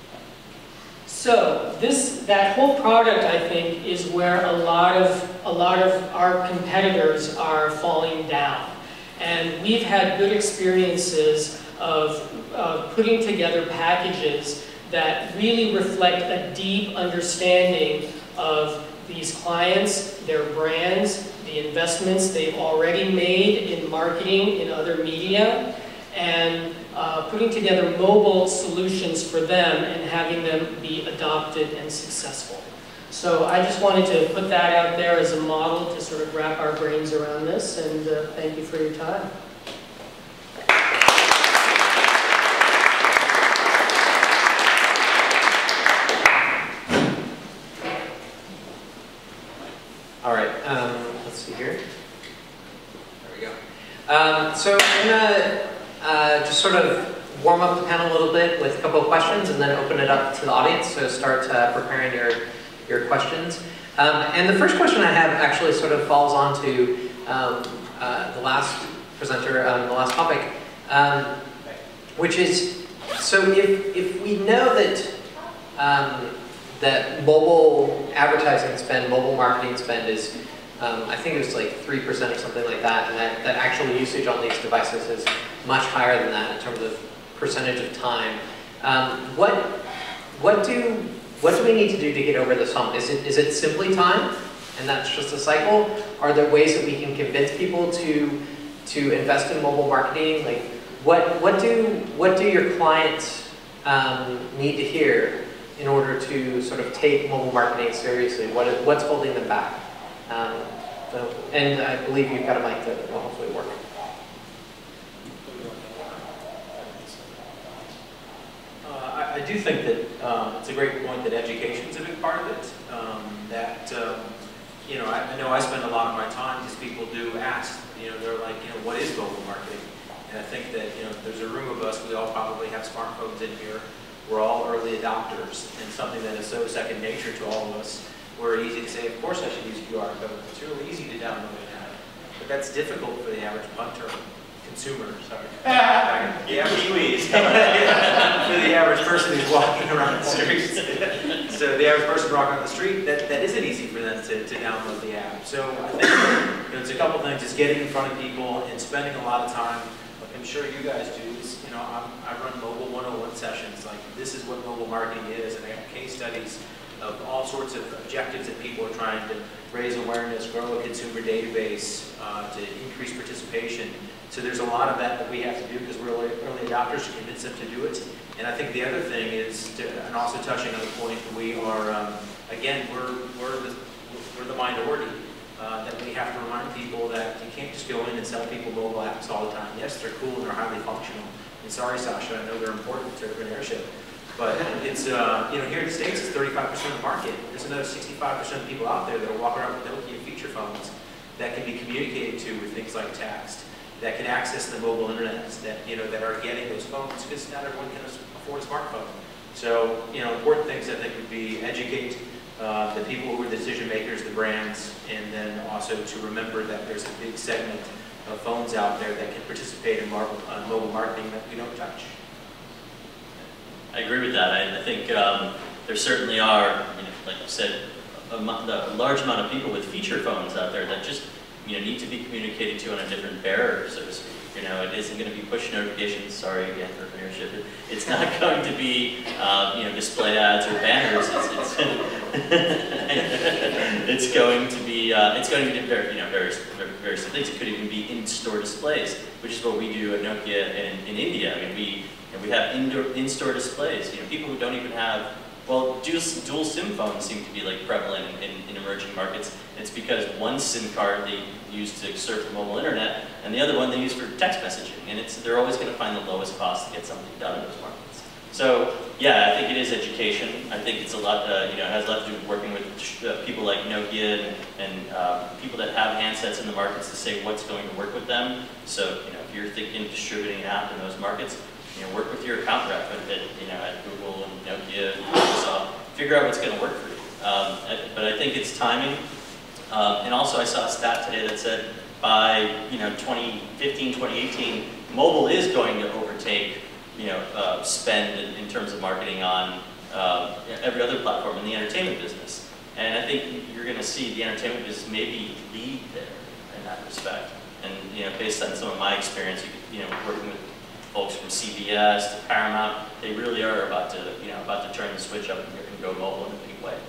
so this, that whole product, I think, is where a lot of a lot of our competitors are falling down, and we've had good experiences of uh, putting together packages that really reflect a deep understanding of these clients, their brands, the investments they've already made in marketing, in other media, and uh, putting together mobile solutions for them and having them be adopted and successful. So I just wanted to put that out there as a model to sort of wrap our brains around this, and uh, thank you for your time. All right, um, let's see here. There we go. Um, so I'm gonna uh, just sort of warm up the panel a little bit with a couple of questions and then open it up to the audience, so start uh, preparing your, your questions. Um, and the first question I have actually sort of falls onto um, uh, the last presenter, um, the last topic, um, which is, so if, if we know that um, that mobile advertising spend, mobile marketing spend is, um, I think it was like three percent or something like that, and that, that actual usage on these devices is much higher than that in terms of percentage of time. Um, what, what, do, what do we need to do to get over this hump? Is it, is it simply time, and that's just a cycle? Are there ways that we can convince people to, to invest in mobile marketing? Like, what, what, do, what do your clients um, need to hear in order to sort of take mobile marketing seriously? What is, what's holding them back? Um, so, and I believe you've got a mic that will hopefully work. Uh, I, I do think that um, it's a great point that education is a big part of it. Um, that, um, you know, I, I know I spend a lot of my time because people do ask, you know, they're like, you know, what is mobile marketing? And I think that, you know, there's a room of us, we all probably have smartphones in here. We're all early adopters, and something that is so second nature to all of us, we're easy to say, of course I should use Q R code. It's really easy to download an app. But that's difficult for the average punter, consumer, sorry. Yeah, Kiwis. For the average person who's walking around the streets. So the average person walking on the street, that, that isn't easy for them to, to download the app. So I think you know, it's a couple things. It's getting in front of people and spending a lot of time. Like I'm sure you guys do. Is, you know, I'm, I run mobile one oh one sessions. Like this is what mobile marketing is, and I have case studies of all sorts of objectives that people are trying to raise awareness, grow a consumer database, uh, to increase participation. So there's a lot of that that we have to do because we're early, early adopters to convince them to do it. And I think the other thing is, to, and also touching on the point, we are, um, again, we're, we're, the, we're the minority. Uh, that we have to remind people that you can't just go in and sell people mobile apps all the time. Yes, they're cool and they're highly functional. And sorry, Sasha, I know they're important to urban airship. But it's, uh, you know, here in the States, it's thirty-five percent of the market. There's another sixty-five percent of people out there that are walking around with Nokia feature phones that can be communicated to with things like text, that can access the mobile internet, that, you know, that are getting those phones because not everyone can afford a smartphone. So, you know, important things I think would be educate uh, the people who are the decision makers, the brands, and then also to remember that there's a big segment of phones out there that can participate in mobile, uh, mobile marketing that we don't touch. I agree with that. I, I think um, there certainly are, you know, like you said, a, a large amount of people with feature phones out there that just, you know, need to be communicated to on a different bearer, so to speak. You know, it isn't going to be push notifications. Sorry again for entrepreneurship. It, it's not going to be, uh, you know, display ads or banners. It's, it's, it's going to be, uh, it's going to be very, you know, various, various things. It could even be in-store displays, which is what we do at Nokia in, in India. I mean, we. And we have indoor, in-store displays. You know, people who don't even have, well, dual, dual SIM phones seem to be like prevalent in, in, in emerging markets. It's because one SIM card they use to surf the mobile internet, and the other one they use for text messaging. And it's they're always going to find the lowest cost to get something done in those markets. So yeah, I think it is education. I think it's a lot. Uh, you know, it has a lot to do with working with uh, people like Nokia and, and uh, people that have handsets in the markets to say what's going to work with them. So you know, if you're thinking distributing an app in those markets, you know, work with your account rep at, you know, at Google and Nokia and Microsoft. Figure out what's going to work for you. Um, but I think it's timing. Um, and also, I saw a stat today that said by you know twenty fifteen, twenty eighteen, mobile is going to overtake you know uh, spend in, in terms of marketing on uh, every other platform in the entertainment business. And I think you're going to see the entertainment business maybe lead there in that respect. And you know, based on some of my experience, you, you know, working with folks from C B S to Paramount, they really are about to, you know, about to turn the switch up and go mobile in a big way.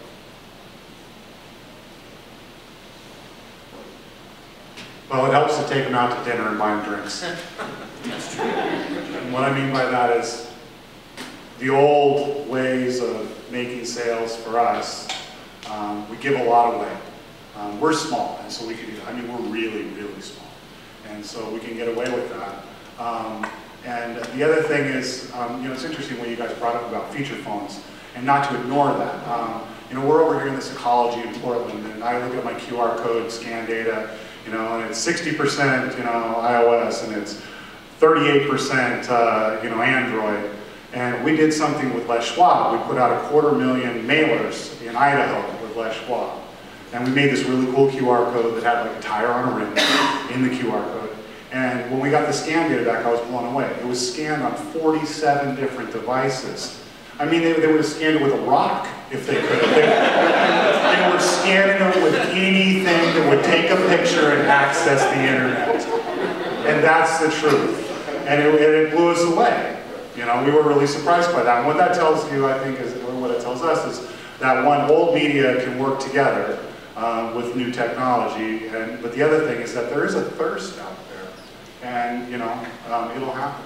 Well, it helps to take them out to dinner and buy them drinks. That's true. And what I mean by that is the old ways of making sales for us, um, we give a lot away. Um, we're small, and so we can do that. I mean, we're really, really small. And so we can get away with that. Um, And the other thing is, um, you know, it's interesting what you guys brought up about feature phones, and not to ignore that. Um, you know, we're over here in this ecology in Portland, and I look at my Q R code scan data, you know, and it's sixty percent, you know, iOS, and it's thirty-eight percent, uh, you know, Android. And we did something with Les Schwab. We put out a quarter million mailers in Idaho with Les Schwab. And we made this really cool Q R code that had like a tire on a rim in the Q R code. And when we got the scan data back, I was blown away. It was scanned on forty-seven different devices. I mean, they, they would have scanned it with a rock if they could. They, they were scanning it with anything that would take a picture and access the internet. And that's the truth. And it, it blew us away. You know, we were really surprised by that. And what that tells you, I think, is, or what it tells us, is that one, old media can work together uh, with new technology. And but the other thing is that there is a thirst out there. And, you know, um, it'll happen.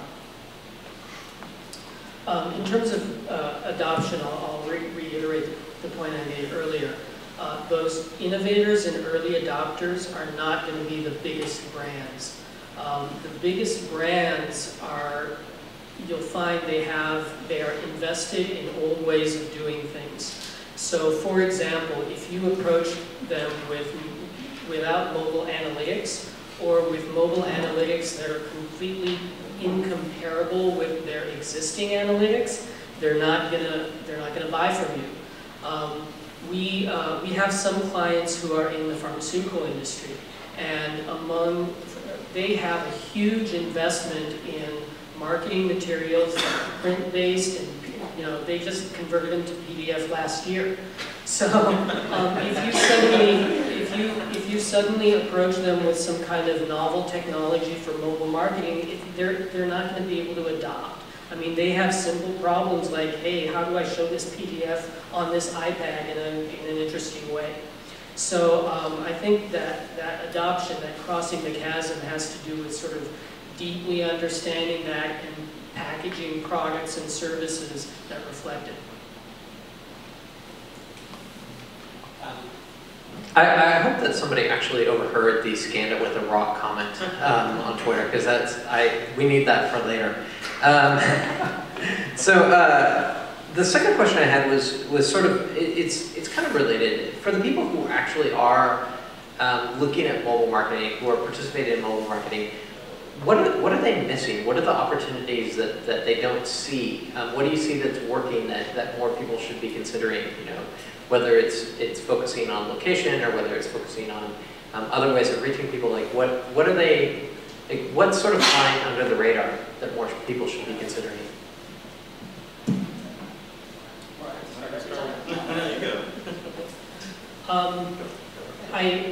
Um, in terms of uh, adoption, I'll, I'll re reiterate the point I made earlier. Uh, those innovators and early adopters are not going to be the biggest brands. Um, the biggest brands are, you'll find they have, they are invested in old ways of doing things. So, for example, if you approach them with, without mobile analytics, or with mobile analytics that are completely incomparable with their existing analytics, they're not gonna they're not gonna buy from you. Um, we uh, we have some clients who are in the pharmaceutical industry, and among they have a huge investment in marketing materials that are print-based, and you know, they just converted them to P D F last year. So um, if you suddenly, if you if you suddenly approach them with some kind of novel technology for mobile marketing, it, they're they're not going to be able to adopt. I mean, they have simple problems like, hey, how do I show this P D F on this iPad in, a, in an interesting way? So um, I think that that adoption, that crossing the chasm, has to do with sort of deeply understanding that and packaging products and services that reflect it. I, I hope that somebody actually overheard the scanned it with a rock comment um, on Twitter, because that's I we need that for later. Um, so uh, the second question I had was was sort of it, it's it's kind of related for the people who actually are um, looking at mobile marketing, who are participating in mobile marketing. What are, what are they missing? What are the opportunities that, that they don't see? Um, what do you see that's working that, that more people should be considering? You know, whether it's it's focusing on location or whether it's focusing on um, other ways of reaching people. Like what what are they? Like what's sort of flying under the radar that more people should be considering? There you go. Um, I.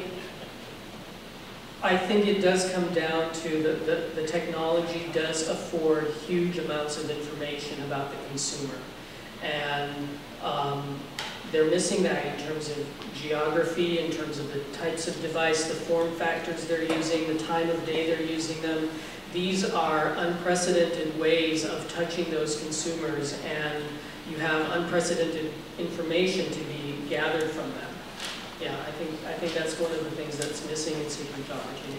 I think it does come down to the, the, the technology does afford huge amounts of information about the consumer. And um, they're missing that in terms of geography, in terms of the types of device, the form factors they're using, the time of day they're using them. These are unprecedented ways of touching those consumers, and you have unprecedented information to be gathered from them. Yeah, I think I think that's one of the things that's missing in Secret Opportunity.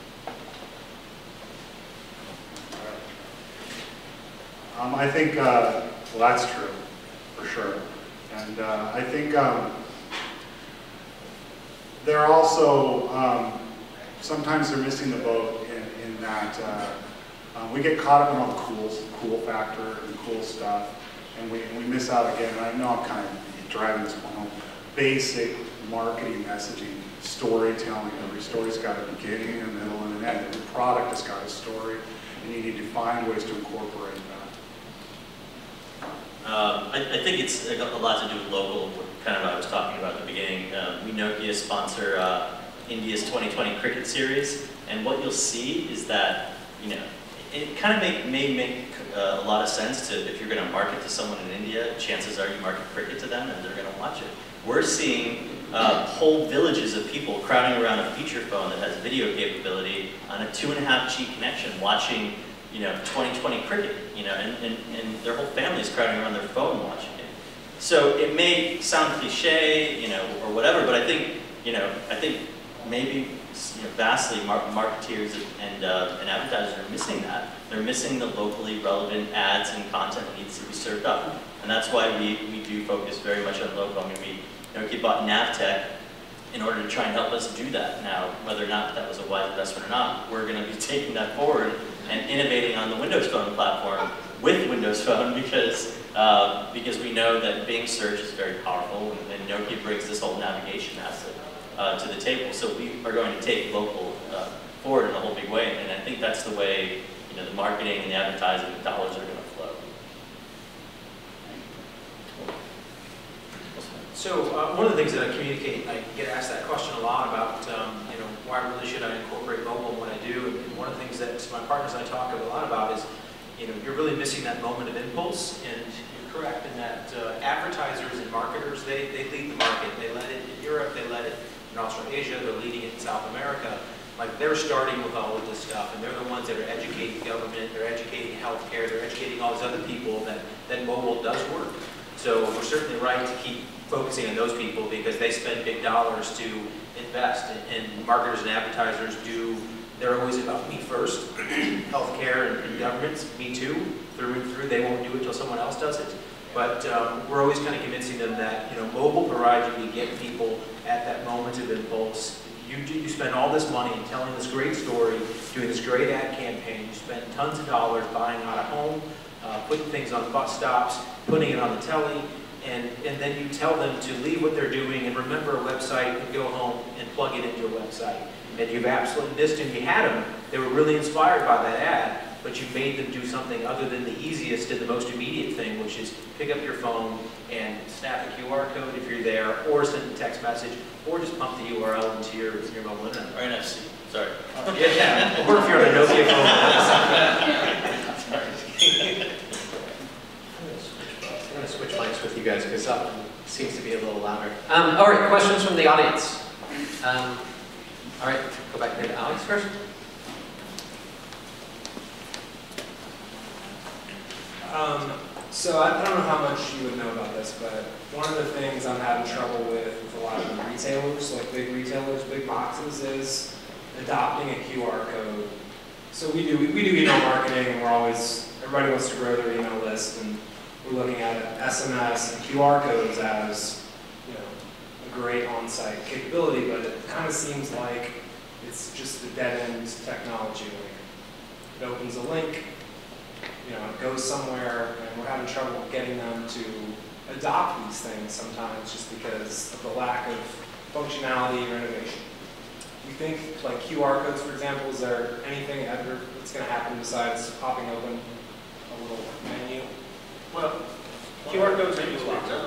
Um, I think, uh, well, that's true, for sure. And uh, I think um, they're also, um, sometimes they're missing the boat in, in that uh, um, we get caught up in all the cool, cool factor and cool stuff, and we, and we miss out again. And I know I'm kind of driving this point home. Basic marketing messaging, storytelling. Every story's got a beginning, a middle, and an end. Every product has got a story, and you need to find ways to incorporate that. Um, I, I think it's a lot to do with local, kind of what I was talking about at the beginning. Um, we Nokia sponsor uh, India's twenty twenty cricket series, and what you'll see is that, you know, it kind of make, may make uh, a lot of sense to, if you're going to market to someone in India, chances are you market cricket to them and they're going to watch it. We're seeing uh, whole villages of people crowding around a feature phone that has video capability on a two and a half G connection watching, you know, twenty twenty cricket, you know, and, and, and their whole family is crowding around their phone watching it. So it may sound cliche, you know, or whatever, but I think, you know, I think maybe, you know, vastly mar marketeers and, uh, and advertisers are missing that. They're missing the locally relevant ads and content that needs to be served up. And that's why we, we do focus very much on local. I mean, we, Nokia bought Navtech in order to try and help us do that. Now, whether or not that was a wise investment or not, we're going to be taking that forward and innovating on the Windows Phone platform with Windows Phone because, uh, because we know that Bing search is very powerful, and, and Nokia brings this whole navigation asset uh, to the table. So we are going to take local uh, forward in a whole big way, and I think that's the way, you know, the marketing and the advertising dollars are going to flow. So uh, one of the things that I communicate, I get asked that question a lot about, um, you know, why really should I incorporate mobile in what I do? And one of the things that my partners and I talk a lot about is, you know, you're really missing that moment of impulse. And you're correct in that uh, advertisers and marketers, they, they lead the market. They led it in Europe, they led it in Australasia, they're leading it in South America. Like, they're starting with all of this stuff, and they're the ones that are educating government, they're educating healthcare, they're educating all these other people that, that mobile does work. So we're certainly right to keep focusing on those people because they spend big dollars to invest, and, and marketers and advertisers do, they're always about me first. Healthcare and, and governments, me too, through and through. They won't do it until someone else does it. But um, we're always kind of convincing them that, you know, mobile provides you to get people at that moment of impulse. You, do, you spend all this money telling this great story, doing this great ad campaign. You spend tons of dollars buying out a home, uh, putting things on bus stops, putting it on the telly. and, and then you tell them to leave what they're doing and remember a website and go home and plug it into a website. And you've absolutely missed and you had them. They were really inspired by that ad, but you made them do something other than the easiest and the most immediate thing, which is pick up your phone and snap a Q R code if you're there, or send a text message, or just pump the U R L into your, your mobile internet. Or N F C, sorry. Uh, yeah, or if you're on a Nokia phone. I'm going to switch mics with you guys because that one seems to be a little louder. Um, all right, questions from the audience. Um, all right, go back to Alex first. Um, so I, I don't know how much you would know about this, but one of the things I'm having trouble with with a lot of the retailers, like big retailers, big boxes, is adopting a Q R code. So we do we, we do email marketing, and we're always everybody wants to grow their email list, and we're looking at S M S and Q R codes as you know a great on-site capability, but it kind of seems like it's just a dead-end technology. Like it opens a link. You know, it goes somewhere, and we're having trouble getting them to adopt these things sometimes just because of the lack of functionality or innovation. Do you think, like Q R codes, for example, is there anything ever that's going to happen besides popping open a little menu? Well, Q R codes are used.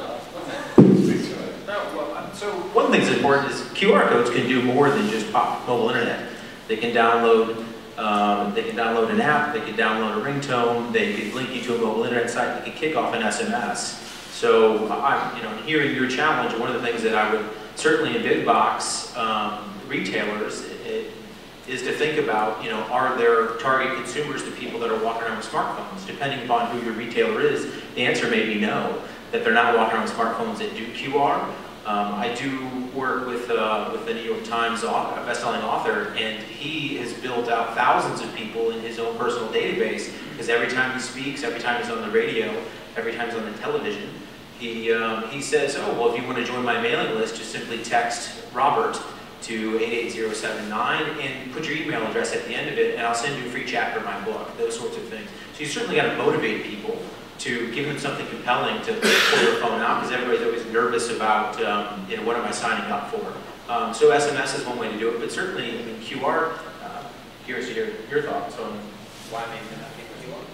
So one thing that's important is Q R codes can do more than just pop mobile internet. They can download. Um, they can download an app, they can download a ringtone, they could link you to a mobile internet site, they could kick off an S M S. So, I'm, you know, hearing your challenge, one of the things that I would certainly in big box um, retailers it, is to think about, you know, are there target consumers the people that are walking around with smartphones? Depending upon who your retailer is, the answer may be no, that they're not walking around with smartphones that do Q R. Um, I do work with, uh, with the New York Times author, best-selling author, and he has built out thousands of people in his own personal database, because every time he speaks, every time he's on the radio, every time he's on the television, he, um, he says, oh, well, if you want to join my mailing list, just simply text Robert to eight eight zero seven nine and put your email address at the end of it, and I'll send you a free chapter of my book, those sorts of things. So you certainly got to motivate people to give them something compelling to pull their phone out, because everybody's always nervous about, um, you know, what am I signing up for? Um, so S M S is one way to do it, but certainly, I mean, Q R, uh, curious to hear your thoughts on why maybe not make Q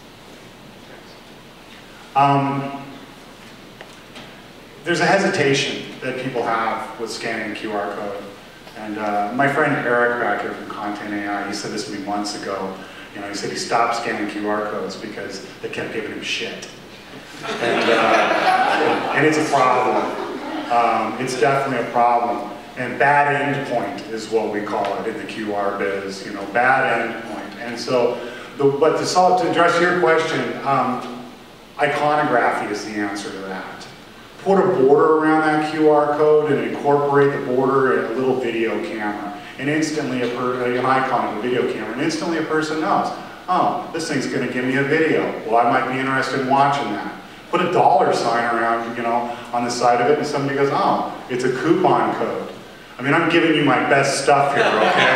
R. Um, there's a hesitation that people have with scanning a Q R code. And uh, my friend Eric back here from Content A I, he said this to me months ago. You know, he said he stopped scanning Q R codes because they kept giving him shit. And, uh, and it's a problem. Um, it's definitely a problem. And bad endpoint is what we call it in the Q R biz, you know, bad endpoint. And so, the, but to, solve, to address your question, um, iconography is the answer to that. Put a border around that Q R code and incorporate the border in a little video camera. And instantly, a per, an icon of a video camera, and instantly a person knows, oh, this thing's going to give me a video. Well, I might be interested in watching that. Put a dollar sign around, you know, on the side of it, and somebody goes, oh, it's a coupon code. I mean, I'm giving you my best stuff here, okay?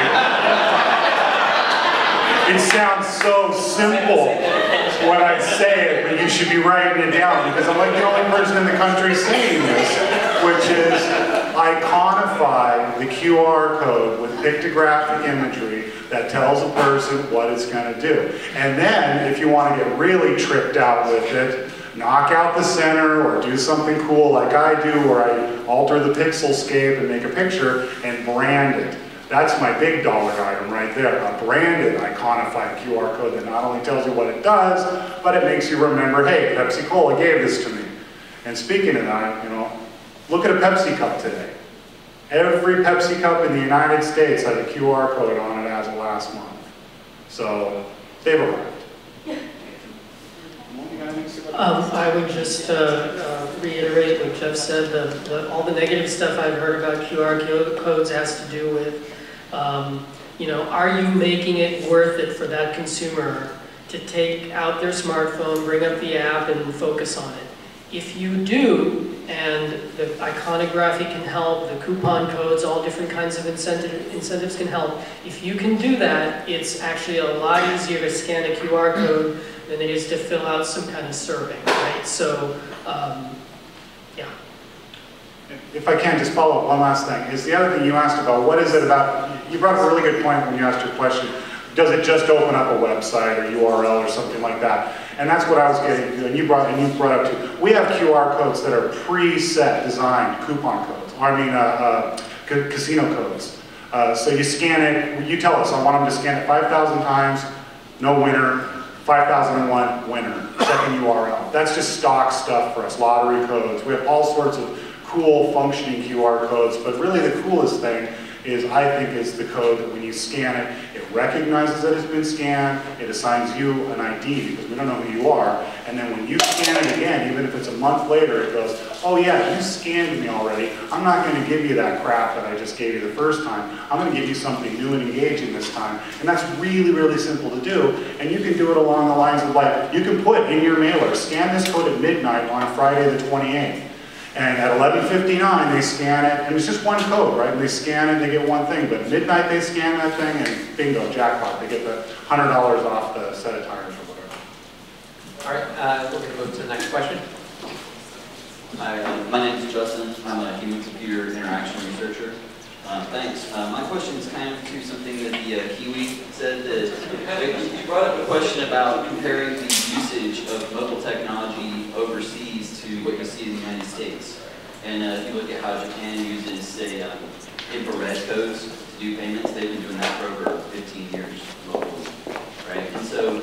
It sounds so simple when I say it, but you should be writing it down, because I'm like the only person in the country saying this, which is iconify the Q R code with pictographic imagery that tells a person what it's going to do. And then, if you want to get really tripped out with it, knock out the center or do something cool like I do, where I alter the pixel scape and make a picture and brand it. That's my big dollar item right there, a branded iconified Q R code that not only tells you what it does, but it makes you remember, hey, Pepsi Cola gave this to me. And speaking of that, you know, look at a Pepsi cup today. Every Pepsi cup in the United States has a Q R code on it as of last month. So, they've arrived. Um, I would just uh, uh, reiterate what Jeff said. The, the, all the negative stuff I've heard about Q R codes has to do with, um, you know, are you making it worth it for that consumer to take out their smartphone, bring up the app, and focus on it? If you do, and the iconography can help, the coupon codes, all different kinds of incentive, incentives can help. If you can do that, it's actually a lot easier to scan a Q R code than it is to fill out some kind of survey, right? So, um, if I can just follow up one last thing, is the other thing you asked about, what is it about, you brought up a really good point when you asked your question, does it just open up a website or U R L or something like that? And that's what I was getting to, and you brought, and you brought up too. We have Q R codes that are preset, designed, coupon codes, I mean uh, uh, ca casino codes. Uh, so you scan it, you tell us, I want them to scan it five thousand times, no winner, five thousand one winner, second U R L. That's just stock stuff for us, lottery codes. We have all sorts of cool functioning Q R codes, but really the coolest thing is, I think, is the code that when you scan it, it recognizes that it's been scanned, it assigns you an I D because we don't know who you are, and then when you scan it again, even if it's a month later, it goes, oh yeah, you scanned me already, I'm not going to give you that crap that I just gave you the first time, I'm going to give you something new and engaging this time, and that's really, really simple to do, and you can do it along the lines of like, you can put in your mailer, scan this code at midnight on Friday the twenty-eighth. And at eleven fifty-nine, they scan it, and it's just one code, right? And they scan it, and they get one thing. But at midnight, they scan that thing, and bingo, jackpot. They get the one hundred dollars off the set of tires or whatever. All right, uh, we're going to move to the next question. Hi, uh, my name is Justin. I'm a human-computer interaction researcher. Uh, thanks. Uh, my question is kind of to something that the uh, Kiwi said. That you brought up a question about comparing the usage of mobile technology overseas to what you see in the United States. And uh, if you look at how Japan uses, say, um, infrared codes to do payments, they've been doing that for over fifteen years locally, right? And so,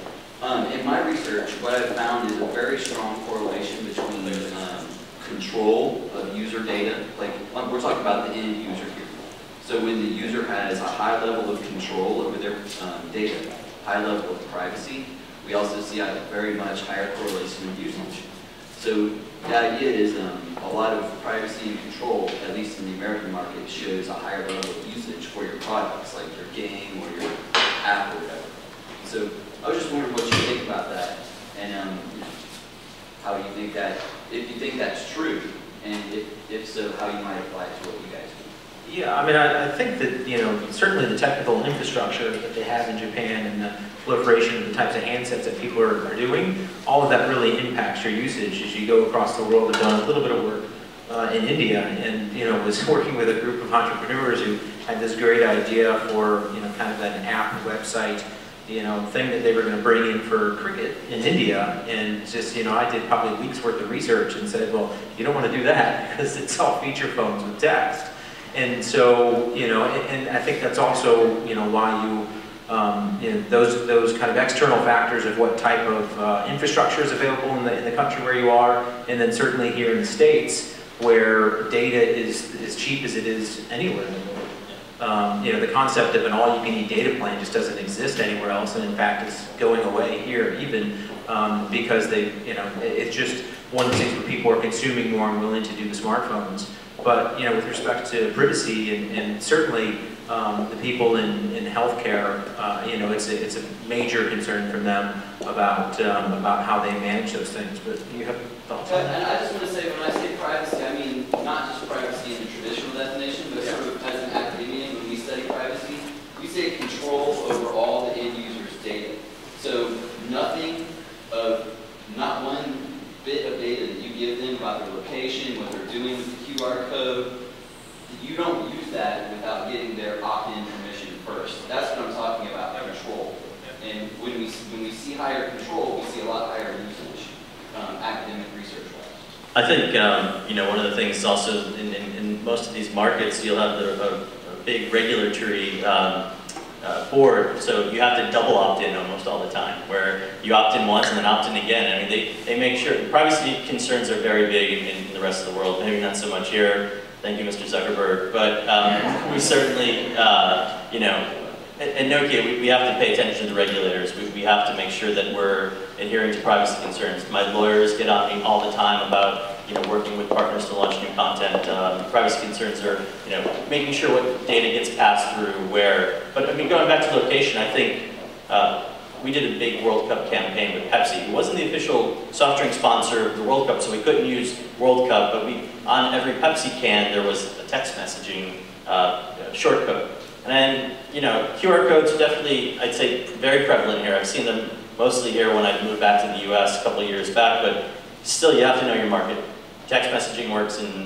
um, in my research, what I've found is a very strong correlation between um, control of user data, like we're talking about the end user here. So when the user has a high level of control over their um, data, high level of privacy, we also see a very much higher correlation of usage. So the idea is um, a lot of privacy and control, at least in the American market, shows a higher level of usage for your products, like your game or your app or whatever. So I was just wondering what you think about that, and um, you know, how you think that, if you think that's true, and if, if so, how you might apply it to what you guys do. Yeah, I mean, I, I think that, you know, certainly the technical infrastructure that they have in Japan and the proliferation of the types of handsets that people are, are doing, all of that really impacts your usage as you go across the world. I've done a little bit of work uh, in India, and, you know, was working with a group of entrepreneurs who had this great idea for, you know, kind of an app website, you know, thing that they were going to bring in for cricket in India, and just, you know, I did probably a week's worth of research and said, well, you don't want to do that because it's all feature phones with text. And so, you know, and, and I think that's also, you know, why you, um, you know, those those kind of external factors of what type of uh, infrastructure is available in the in the country where you are, and then certainly here in the States where data is as cheap as it is anywhere in the world. Um, you know, the concept of an all-you-can-eat data plan just doesn't exist anywhere else, and in fact, it's going away here even um, because they, you know, it's just one of the things where people are consuming more and willing to do the smartphones. But, you know, with respect to privacy and, and certainly um, the people in, in healthcare, uh, you know, it's a, it's a major concern from them about um, about how they manage those things. But you have thoughts on that? And I just want to say, when I say privacy, I mean not just privacy in the traditional definition, but sort of as an academician, when we study privacy, we say control over all the end user's data. So nothing of, not one bit of data that you give them about their location, what they're doing with the Q R code, you don't use that without getting their opt-in permission first. That's what I'm talking about, control. And when we, when we see higher control, we see a lot higher usage, um, academic research-wise. I think, um, you know, one of the things also in, in, in most of these markets, you'll have the, a, a big regulatory um, uh, board, so you have to double opt in almost all the time, where you opt in once and then opt in again. I mean, they, they make sure, privacy concerns are very big in, in the rest of the world, maybe not so much here. Thank you, Mister Zuckerberg. But um, we certainly, uh, you know, at, at Nokia, we, we have to pay attention to the regulators. We, we have to make sure that we're adhering to privacy concerns. My lawyers get on me all the time about, you know, working with partners to launch new content. Um, privacy concerns are, you know, making sure what data gets passed through where. But I mean, going back to location, I think uh, we did a big World Cup campaign with Pepsi. It wasn't the official soft drink sponsor of the World Cup, so we couldn't use World Cup, but we, on every Pepsi can, there was a text messaging uh, short code. And then, you know, Q R codes are definitely, I'd say, very prevalent here. I've seen them mostly here when I moved back to the U S a couple of years back, but still, you have to know your market. Text messaging works in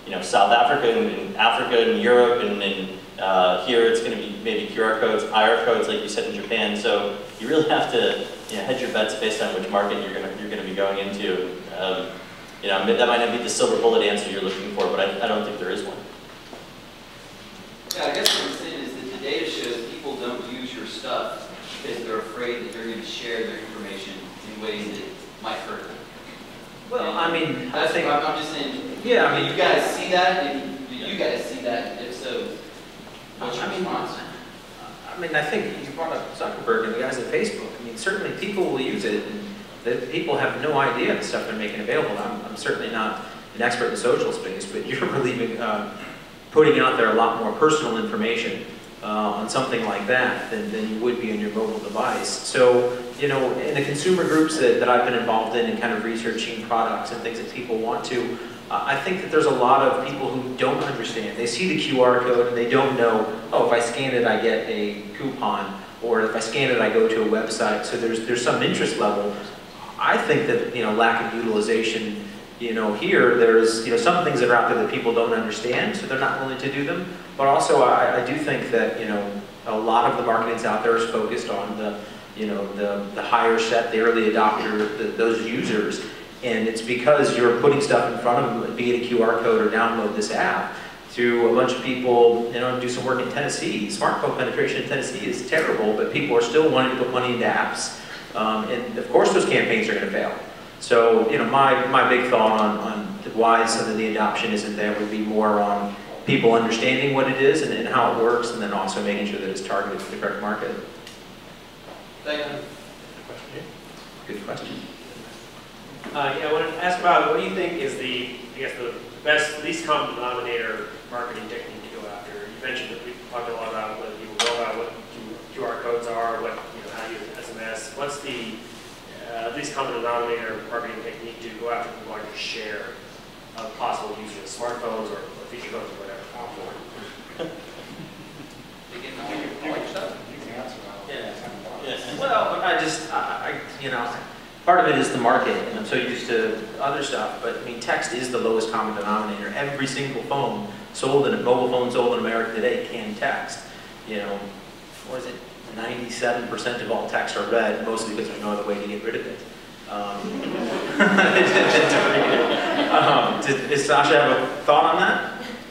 you know, South Africa and, and Africa and Europe, and, and uh, here it's going to be maybe Q R codes, I R codes, like you said in Japan. So you really have to, you know, hedge your bets based on which market you're going to you're going to be going into. Um, you know, that might not be the silver bullet answer you're looking for, but I, I don't think there is one. Yeah, I guess what I'm saying is that the data shows people don't use your stuff because they're afraid that you're going to share their information in ways that might hurt them. Well, I mean, I That's think, what I'm, I'm just saying. yeah, I do mean, you guys see that? And do you guys see that? If so, what's your I mean, response? I mean, I think you brought up Zuckerberg and the guys at Facebook. I mean, certainly people will use it, and the people have no idea the stuff they're making available. I'm, I'm certainly not an expert in the social space, but you're really uh, putting out there a lot more personal information uh, on something like that than, than you would be on your mobile device. So, you know, in the consumer groups that, that I've been involved in and kind of researching products and things that people want to, uh, I think that there's a lot of people who don't understand. They see the Q R code and they don't know, oh, if I scan it, I get a coupon, or if I scan it, I go to a website. So there's, there's some interest level. I think that, you know, lack of utilization, you know, here, there's, you know, some things that are out there that people don't understand, so they're not willing to do them. But also, I, I do think that, you know, a lot of the marketing that's out there is focused on the, you know, the, the higher set, the early adopter, the, those users. And it's because you're putting stuff in front of them, be it a Q R code or download this app, to a bunch of people, you know, do some work in Tennessee. Smartphone penetration in Tennessee is terrible, but people are still wanting to put money into apps. Um, and of course those campaigns are going to fail. So, you know, my, my big thought on, on why some of the adoption isn't there would be more on people understanding what it is and, and how it works, and then also making sure that it's targeted to the correct market. Thank you. Good question. Uh, yeah, I want to ask about what do you think is the, I guess, the best, least common denominator marketing technique to go after? You mentioned that we talked a lot about what people know about what Q R codes are, what, you know, how to use S M S. What's the uh, least common denominator marketing technique to go after the largest share of possible users of smartphones or, or feature phones or whatever? Yeah. Yeah. Well, I just, I, I, you know, part of it is the market, and I'm so used to other stuff, but I mean, text is the lowest common denominator. Every single phone sold in, mobile phone sold in America today can text. You know, what is it? ninety-seven percent of all texts are read, mostly because there's no other way to get rid of it. Um, um, did, does Sasha have a thought on that?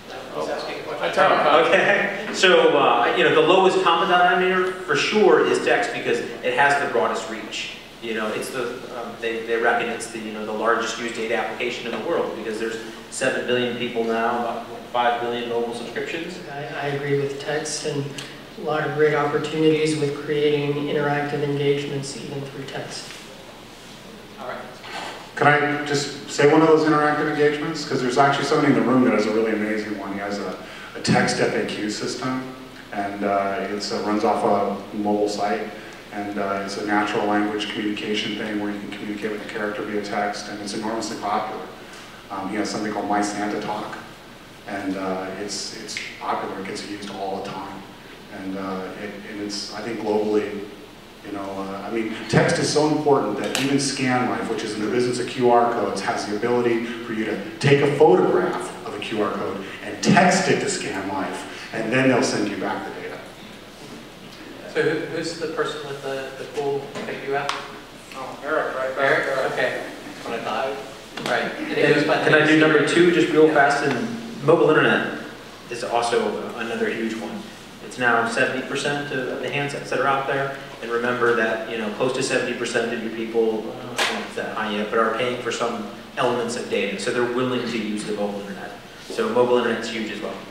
Oh, okay. So, uh, you know, the lowest common denominator for sure is text because it has the broadest reach. You know, it's the, um, they, they reckon it's the, you know, the largest used data application in the world because there's seven billion people now, about five billion mobile subscriptions. I, I agree with text, and a lot of great opportunities with creating interactive engagements even through text. All right. Can I just say one of those interactive engagements? Because there's actually somebody in the room that has a really amazing one. He has a, a text F A Q system, and uh, it uh, runs off a mobile site. And uh, it's a natural language communication thing where you can communicate with the character via text, and it's enormously popular. Um, he has something called My Santa Talk, and uh, it's it's popular. It gets used all the time, and uh, it, and it's I think globally, you know, uh, I mean, text is so important that even ScanLife, which is in the business of Q R codes, has the ability for you to take a photograph of a Q R code and text it to ScanLife, and then they'll send you back the data. So who, who's the person with the, the cool pick you up? Oh, Eric, right back Eric? there. Okay, that's what I thought. All right. And it And goes by can I do names. number two just real fast? And mobile internet is also another huge one. It's now seventy percent of the handsets that are out there. And remember that, you know, close to seventy percent of your people, I don't know if it's that high yet, but are paying for some elements of data. So they're willing to use the mobile internet. So mobile internet's huge as well.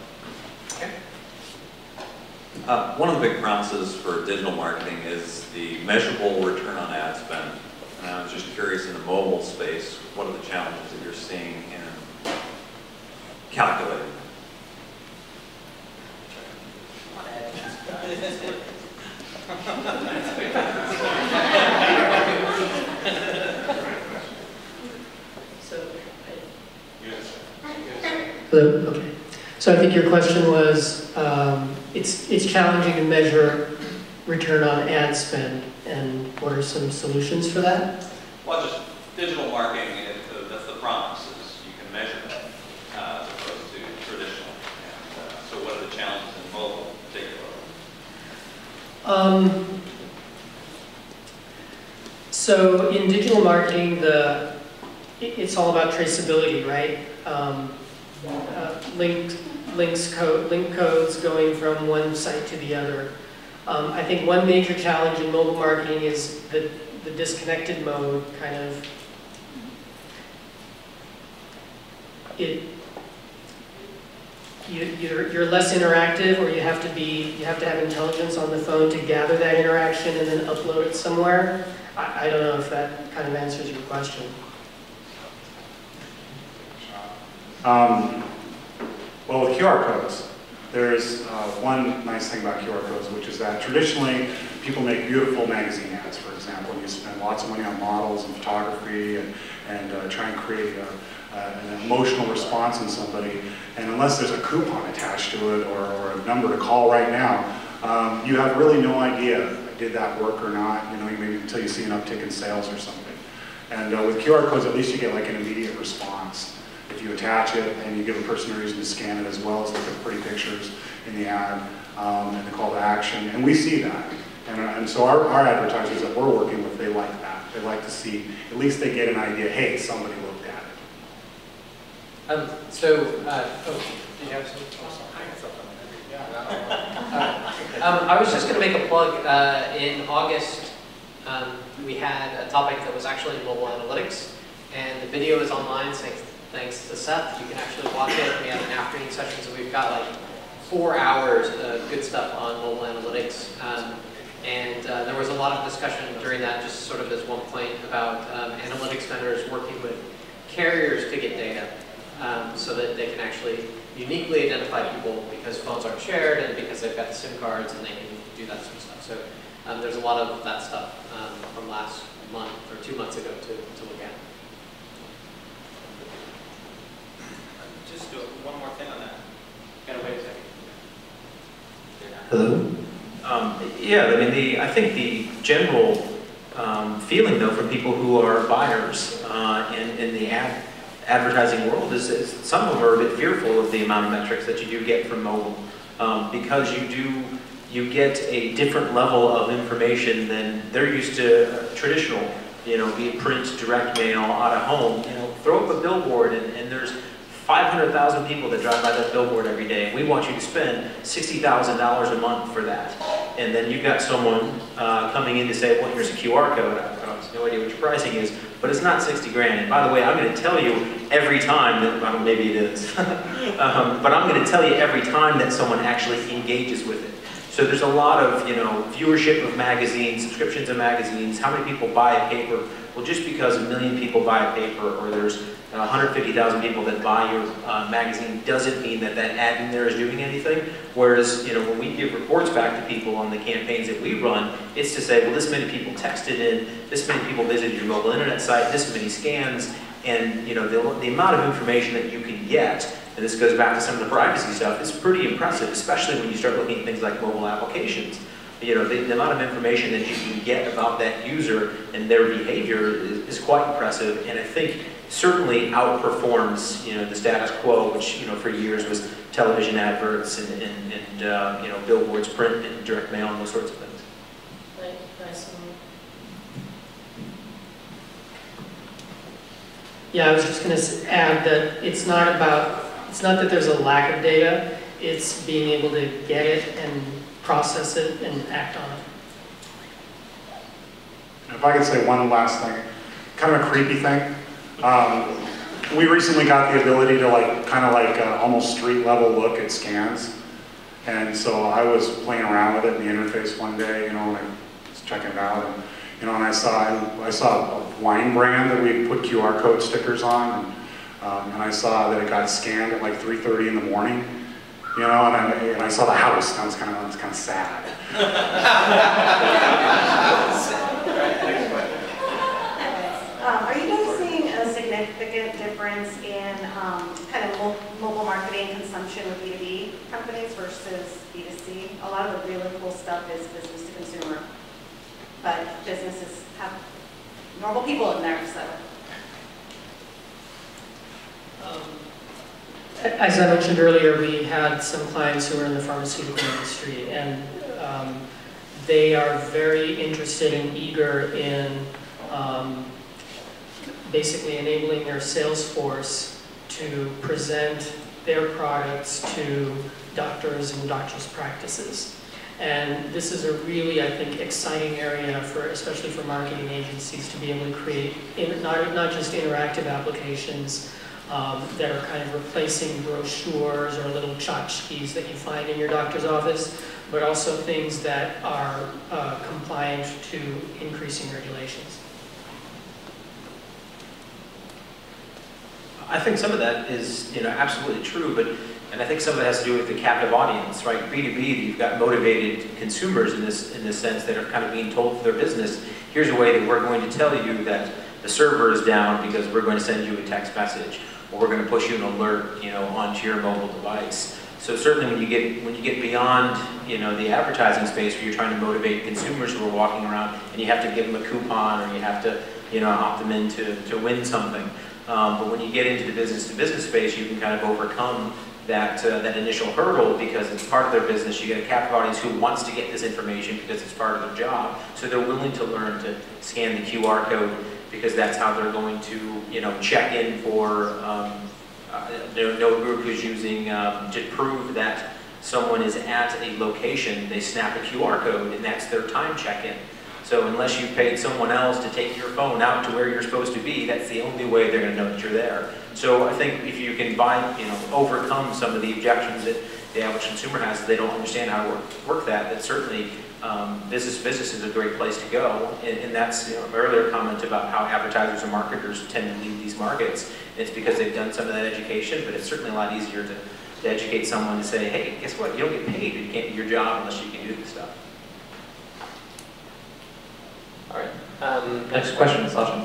Uh, one of the big promises for digital marketing is the measurable return on ad spend. And I was just curious, in the mobile space, what are the challenges that you're seeing in calculating Hello? Okay. So I think your question was, um, it's, it's challenging to measure return on ad spend, and what are some solutions for that? Well, just digital marketing, it, uh, that's the promise, is you can measure that, uh, as opposed to the challenges in mobile particularly? Um, so in digital marketing, the it, it's all about traceability, right? Um, uh, linked links code, link codes going from one site to the other. Um, I think one major challenge in mobile marketing is the, the disconnected mode kind of, it, you, you're, you're less interactive, or you have to be, you have to have intelligence on the phone to gather that interaction and then upload it somewhere. I, I don't know if that kind of answers your question. Um, well, with Q R codes, there's uh, one nice thing about Q R codes, which is that traditionally people make beautiful magazine ads, for example. You spend lots of money on models and photography and, and uh, try and create a, uh, an emotional response in somebody. And unless there's a coupon attached to it or, or a number to call right now, um, you have really no idea did that work or not, you know, maybe until you see an uptick in sales or something. And uh, with Q R codes, at least you get like an immediate response. If you attach it and you give a person a reason to scan it, as well as look at pretty pictures in the ad um, and the call to action, and we see that. And, uh, and so our, our advertisers that we're working with, they like that. They like to see, at least they get an idea, hey, somebody looked at it. Um, so, uh, oh, did you have something? Uh, um, I was just going to make a plug. Uh, in August, um, we had a topic that was actually mobile analytics, and the video is online, thanks, thanks to Seth. You can actually watch it. We had an afternoon session, so we've got like four hours of good stuff on mobile analytics. Um, and uh, there was a lot of discussion during that, just sort of as one point, about um, analytics vendors working with carriers to get data, um, so that they can actually uniquely identify people because phones aren't shared and because they've got the SIM cards and they can do that sort of stuff. So um, there's a lot of that stuff um, from last month or two months ago to, to look at. Just do one more thing on that. Gotta wait a second. Hello? Um, yeah, I mean, the, I think the general um, feeling, though, from people who are buyers uh, in, in the ad advertising world is, is some of them are a bit fearful of the amount of metrics that you do get from mobile, um, because you do you get a different level of information than they're used to uh, traditional, you know, be it print, direct mail, out of home. You know, throw up a billboard and, and there's five hundred thousand people that drive by that billboard every day, and we want you to spend sixty thousand dollars a month for that. And then you've got someone uh, coming in to say, well, here's a Q R code. I have no idea what your pricing is, but it's not sixty grand. And by the way, I'm going to tell you every time that, well, maybe it is, um, but I'm going to tell you every time that someone actually engages with it. So there's a lot of, you know, viewership of magazines, subscriptions of magazines, how many people buy a paper. Well, just because a million people buy a paper or there's one hundred fifty thousand people that buy your uh, magazine doesn't mean that that ad in there is doing anything. Whereas, you know, when we give reports back to people on the campaigns that we run, it's to say, well, this many people texted in, this many people visited your mobile internet site, this many scans, and, you know, the, the amount of information that you can get, and this goes back to some of the privacy stuff, is pretty impressive, especially when you start looking at things like mobile applications. You know, the, the amount of information that you can get about that user and their behavior is, is quite impressive, and I think certainly outperforms, you know, the status quo, which, you know, for years was television adverts and, and, and uh, you know, billboards, print, and direct mail, and those sorts of things. Nice. Yeah, I was just going to add that it's not about, it's not that there's a lack of data, it's being able to get it and process it and act on it. If I could say one last thing, kind of a creepy thing. Um, we recently got the ability to like, kind of like uh, almost street level look at scans. And so I was playing around with it in the interface one day, you know, and I was checking it out. And, you know, and I saw, I saw a wine brand that we put Q R code stickers on. And, um, and I saw that it got scanned at like three thirty in the morning. You know, and I, and I saw the house, and I was kind of, I was kind of sad. um, are you guys seeing a significant difference in um, kind of mo mobile marketing consumption with B two B companies versus B two C? A lot of the really cool stuff is business to consumer, but businesses have normal people in there, so. Um, As I mentioned earlier, we had some clients who are in the pharmaceutical industry, and um, they are very interested and eager in um, basically enabling their sales force to present their products to doctors and doctors' practices. And this is a really, I think, exciting area for, especially for marketing agencies, to be able to create in, not, not just interactive applications um, that are kind of replacing brochures or little tchotchkes that you find in your doctor's office, but also things that are uh, compliant to increasing regulations. I think some of that is, you know, absolutely true, but and I think some of it has to do with the captive audience, right? B two B, you've got motivated consumers in this in this sense that are kind of being told for their business, here's a way that we're going to tell you that the server is down because we're going to send you a text message, or we're going to push you an alert, you know, onto your mobile device. So certainly when you get when you get beyond, you know, the advertising space where you're trying to motivate consumers who are walking around and you have to give them a coupon or you have to, you know, opt them in to, to win something. Um, but when you get into the business-to-business space, you can kind of overcome that uh, that initial hurdle because it's part of their business. You get a captive audience who wants to get this information because it's part of their job, so they're willing to learn to scan the Q R code because that's how they're going to, you know, check in for um, uh, their no group who's using um, to prove that someone is at a location. They snap a Q R code, and that's their time check-in. So unless you've paid someone else to take your phone out to where you're supposed to be, that's the only way they're going to know that you're there. So I think if you can buy, you know, overcome some of the objections that the average consumer has, that they don't understand how to work, work that, that certainly um, business business is a great place to go. And, and that's, you know, my earlier comment about how advertisers and marketers tend to leave these markets. It's because they've done some of that education, but it's certainly a lot easier to, to educate someone to say, hey, guess what? You don't get paid. You can't do your job unless you can do this stuff. All right. Um, next question, Sasha.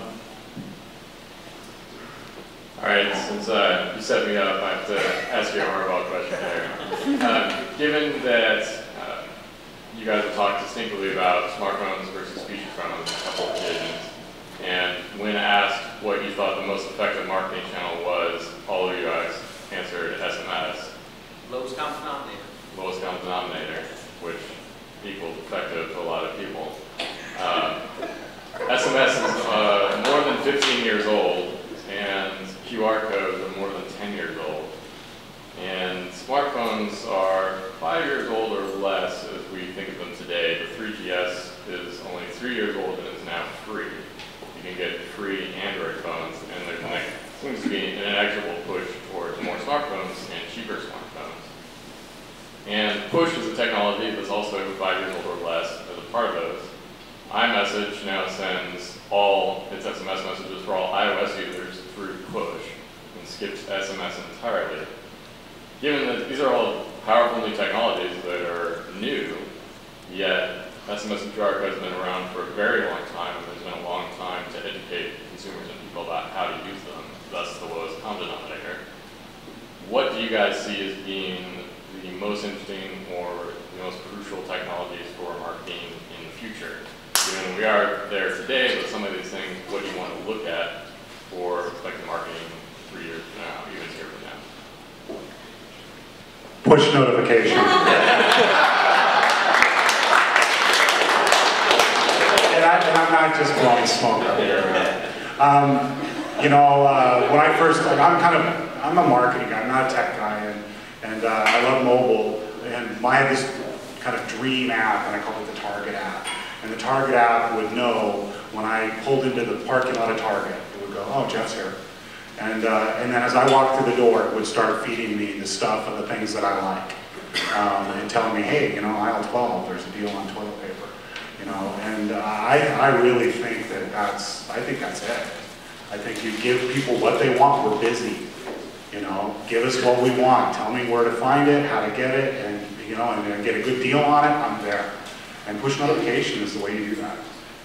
All right, since uh, you set me up, I have to ask you a hardball question there. Uh, given that uh, you guys have talked distinctly about smartphones versus feature phones on a couple of occasions, and when asked what you thought the most effective marketing channel was, all of you guys answered S M S. Lowest common denominator. Lowest common denominator, which equals effective to a lot of people. Uh, S M S is uh, more than fifteen years old, and Q R codes are more than ten years old. And smartphones are five years old or less as we think of them today. The three G S is only three years old and is now free. You can get free Android phones, and there seems to be an inexorable push towards more smartphones and cheaper smartphones. And push is a technology that's also five years old or less as a part of those. iMessage now sends all its S M S messages for all iOS users through push and skips S M S entirely. Given that these are all powerful new technologies that are new, yet S M S and Q R codes have been around for a very long time, and there's been a long time to educate consumers and people about how to use them, thus the lowest common denominator. What do you guys see as being the most interesting or the most crucial technologies for marketing in the future? Given we are there today, but some of these things, what do you want to look at for effective marketing three years from now, even a year from now? Push notifications. and, I, and I'm not just blowing smoke up here. Um, you know, uh, when I first, like, I'm kind of, I'm a marketing guy, I'm not a tech guy, and, and uh, I love mobile, and I had this kind of dream app, and I call it the Target app. And the Target app would know when I pulled into the parking lot of Target, it would go, oh, Jeff's here. And, uh, and then as I walked through the door, it would start feeding me the stuff and the things that I like. Um, and telling me, hey, you know, aisle twelve, there's a deal on toilet paper. You know, and uh, I, I really think that that's, I think that's it. I think you give people what they want, we're busy. You know, give us what we want. Tell me where to find it, how to get it, and, you know, and, and get a good deal on it, I'm there. And push notification is the way you do that.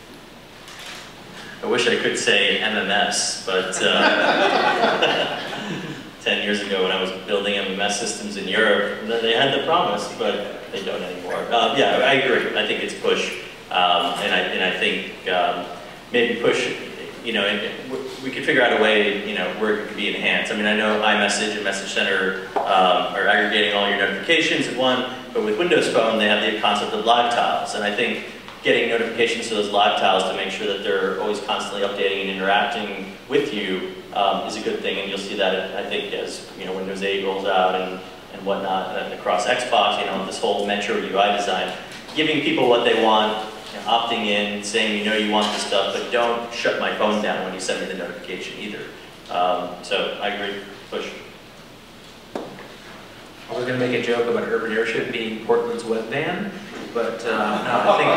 I wish I could say M M S, but uh, ten years ago when I was building M M S systems in Europe, they had the promise, but they don't anymore. Uh, yeah, I agree. I think it's push, um, and I and I think um, maybe push you know, it, we could figure out a way, you know, where it could be enhanced. I mean, I know iMessage and Message Center um, are aggregating all your notifications in one, but with Windows Phone, they have the concept of live tiles, and I think getting notifications to those live tiles to make sure that they're always constantly updating and interacting with you um, is a good thing, and you'll see that, I think, as, you know, Windows eight rolls out and, and whatnot, and across Xbox, you know, this whole Metro U I design, giving people what they want, you know, opting in, saying you know you want this stuff, but don't shut my phone down when you send me the notification either. Um, so I agree, push. I was going to make a joke about Urban Airship being Portland's web van, but uh, no, I think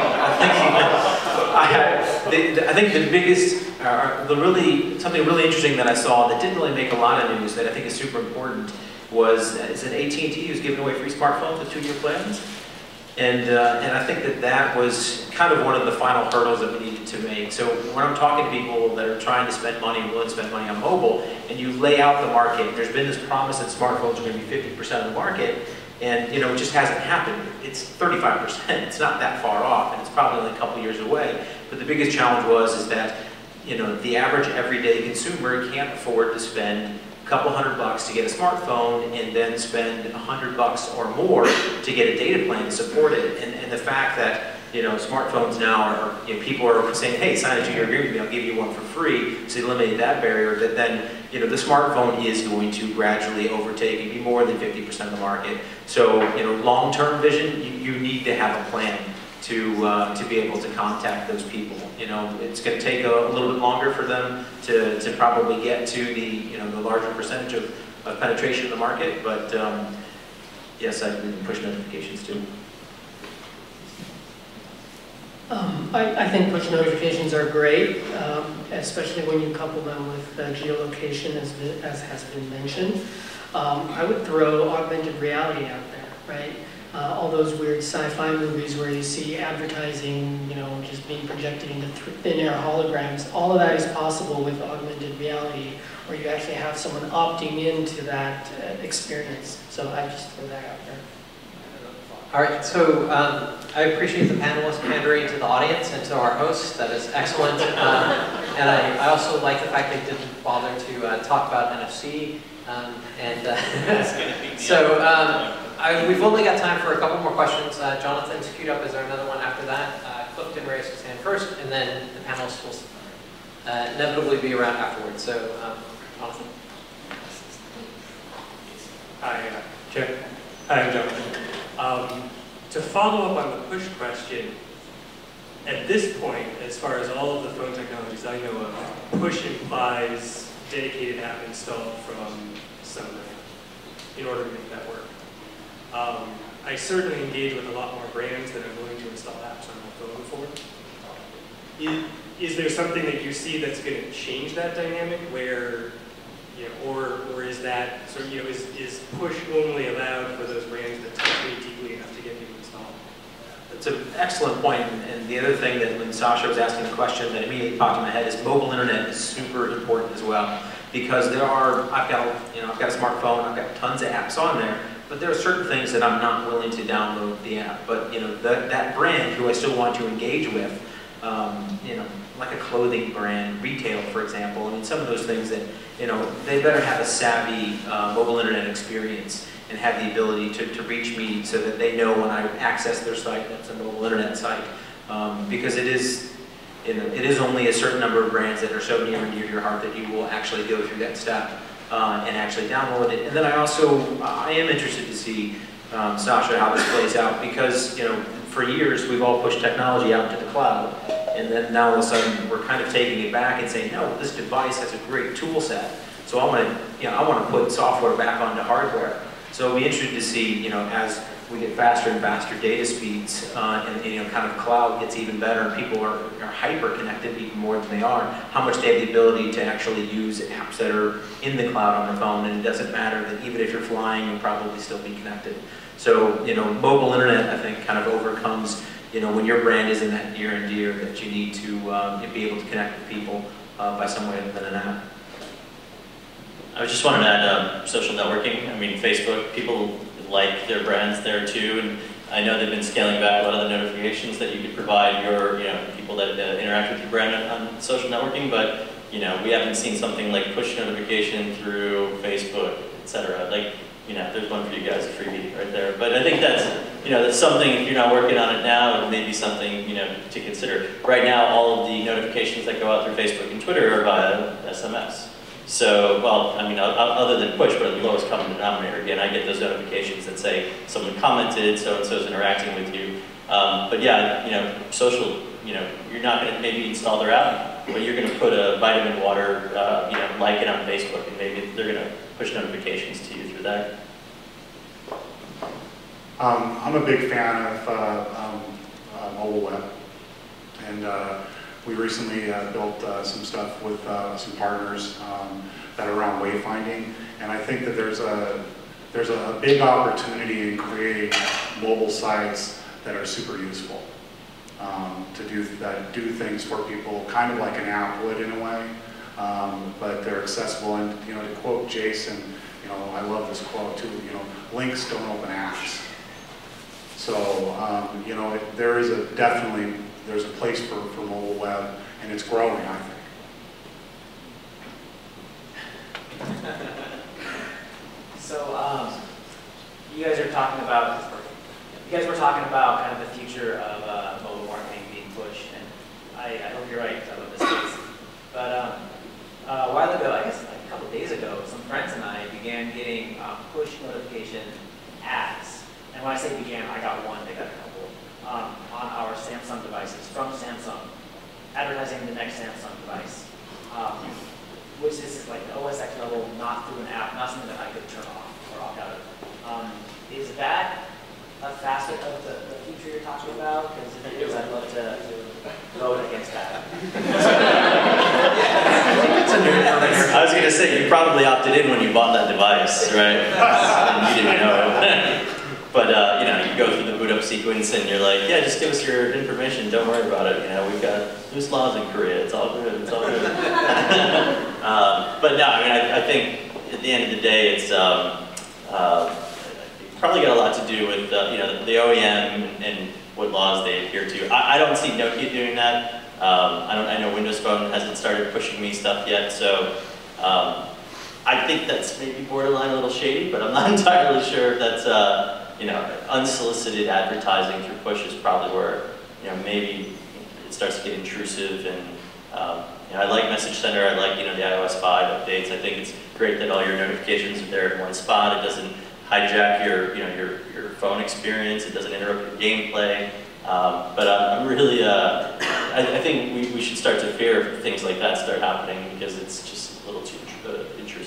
I think, I, the, the, I think the biggest, uh, the really something really interesting that I saw that didn't really make a lot of news that I think is super important was is that A T and T was giving away free smartphones with two-year plans, and uh, and I think that that was kind of one of the final hurdles that we needed to make. So when I'm talking to people that are trying to spend money and willing to spend money on mobile, and you lay out the market, there's been this promise that smartphones are going to be fifty percent of the market. And you know, it just hasn't happened. It's thirty-five percent. It's not that far off, and it's probably only a couple years away. But the biggest challenge was is that you know the average everyday consumer can't afford to spend a couple hundred bucks to get a smartphone and then spend a hundred bucks or more to get a data plan to support it. And, and the fact that you know smartphones now are you know, people are saying, hey, sign a two-year agreement, I'll give you one for free. So they eliminated that barrier. That then you know the smartphone is going to gradually overtake and be more than fifty percent of the market. So, you know, long-term vision, you, you need to have a plan to uh, to be able to contact those people. You know, it's going to take a, a little bit longer for them to, to probably get to the you know the larger percentage of, of penetration of the market. But um, yes, I can push notifications too. Um, I, I think push notifications are great, um, especially when you couple them with uh, geolocation, as as has been mentioned. Um, I would throw augmented reality out there, right? Uh, all those weird sci-fi movies where you see advertising, you know, just being projected into thin air holograms. All of that is possible with augmented reality, where you actually have someone opting into that uh, experience. So I just throw that out there. All right, so um, I appreciate the panelists pandering to the audience and to our hosts. That is excellent. Um, and I, I also like the fact they didn't bother to uh, talk about N F C. Um, and uh, so um, I, we've only got time for a couple more questions. Uh, Jonathan's queued up. Is there another one after that? Uh, Clifton raised his hand first, and then the panelists will uh, inevitably be around afterwards. So, um, Jonathan. Hi, uh, Chair. Hi, I'm Jonathan. Um, to follow up on the push question, at this point, as far as all of the phone technologies I know of, push implies dedicated app installed from somewhere in order to make that work. Um, I certainly engage with a lot more brands that are willing to install apps on my phone for. Is, is there something that you see that's going to change that dynamic where, you know, or, or is that, so, you know, is, is push only allowed for those brands that touch me deeply enough to get people installed? It's an excellent point, and the other thing that when Sasha was asking the question that immediately popped in my head is mobile internet is super important as well, because there are, I've got, a, you know, I've got a smartphone, I've got tons of apps on there, but there are certain things that I'm not willing to download the app. But you know, that that brand who I still want to engage with, um, you know, like a clothing brand, retail, for example. I mean, some of those things that you know, they better have a savvy uh, mobile internet experience and have the ability to, to reach me so that they know when I access their site that's a mobile internet site, um, because it is. You know, it is only a certain number of brands that are so near and dear to your heart that you will actually go through that step uh, and actually download it. And then I also, I am interested to see, um, Sasha, how this plays out, because you know, for years we've all pushed technology out into the cloud, and then now all of a sudden we're kind of taking it back and saying, no, this device has a great tool set, so I want to, you know, I want to put software back onto hardware. So it'll be interesting to see, you know, as we get faster and faster data speeds, uh, and, and you know, kind of cloud gets even better, and people are, are hyper connected even more than they are, how much they have the ability to actually use apps that are in the cloud on their phone, and it doesn't matter that even if you're flying, you'll probably still be connected. So, you know, mobile internet, I think, kind of overcomes, you know, when your brand isn't that near and dear, that you need to um, be able to connect with people uh, by some way other than an app. I just wanted to add um, social networking. I mean, Facebook, people like their brands there too, and I know they've been scaling back a lot of the notifications that you could provide your, you know, people that uh, interact with your brand on, on social networking, but you know, we haven't seen something like push notification through Facebook, et cetera. Like, you know, there's one for you guys, a freebie right there. But I think that's, you know, that's something, if you're not working on it now, it may be something, you know, to consider. Right now, all of the notifications that go out through Facebook and Twitter are via S M S. So, well, I mean, other than push, but the lowest common denominator. Again, I get those notifications that say someone commented, so-and-so's interacting with you. Um, but yeah, you know, social, you know, you're not going to maybe install their app, but you're going to put a vitamin water, uh, you know, like it on Facebook, and maybe they're going to push notifications to you through that. Um, I'm a big fan of uh, um, uh, mobile web, and uh, we recently uh, built uh, some stuff with uh, some partners um, that are around wayfinding, and I think that there's a there's a big opportunity in creating mobile sites that are super useful um, to do that do things for people, kind of like an app would in a way, um, but they're accessible. And you know, to quote Jason, you know, I love this quote too. You know, links don't open apps. So, um, you know, it, there is a definitely, there's a place for, for mobile web, and it's growing, I think. So, um, you guys are talking about, you guys were talking about kind of the future of uh, mobile marketing being pushed, and I, I hope you're right about this case. But um, uh, a while ago, I guess like a couple of days ago, some friends and I began getting um, push notification ads. And when I say began, I got one, they got a couple, um, on our Samsung devices from Samsung, advertising the next Samsung device, um, which is like the O S X level, not through an app, not something that I could turn off or opt out of. Um, is that a facet of the, the future you're talking about? Because if it is, I'd love to, to vote against that. I was going to say, you probably opted in when you bought that device, right? And you didn't know it. But, uh, you know, you go through the boot up sequence and you're like, yeah, just give us your information, don't worry about it. You know, we've got loose laws in Korea, it's all good, it's all good. um, but no, I mean, I, I think at the end of the day, it's um, uh, probably got a lot to do with, uh, you know, the O E M and what laws they adhere to. I, I don't see Nokia doing that. Um, I, don't, I know Windows Phone hasn't started pushing me stuff yet, so um, I think that's maybe borderline a little shady, but I'm not entirely sure if that's, uh, you know, unsolicited advertising through push is probably where, you know, maybe it starts to get intrusive. And um, you know, I like Message Center. I like, you know, the i O S five updates. I think it's great that all your notifications are there in one spot. It doesn't hijack your, you know, your your phone experience. It doesn't interrupt your gameplay. Um, but I'm, I'm really, uh, I, I think we, we should start to fear if things like that start happening because it's just a little too uh, intrusive.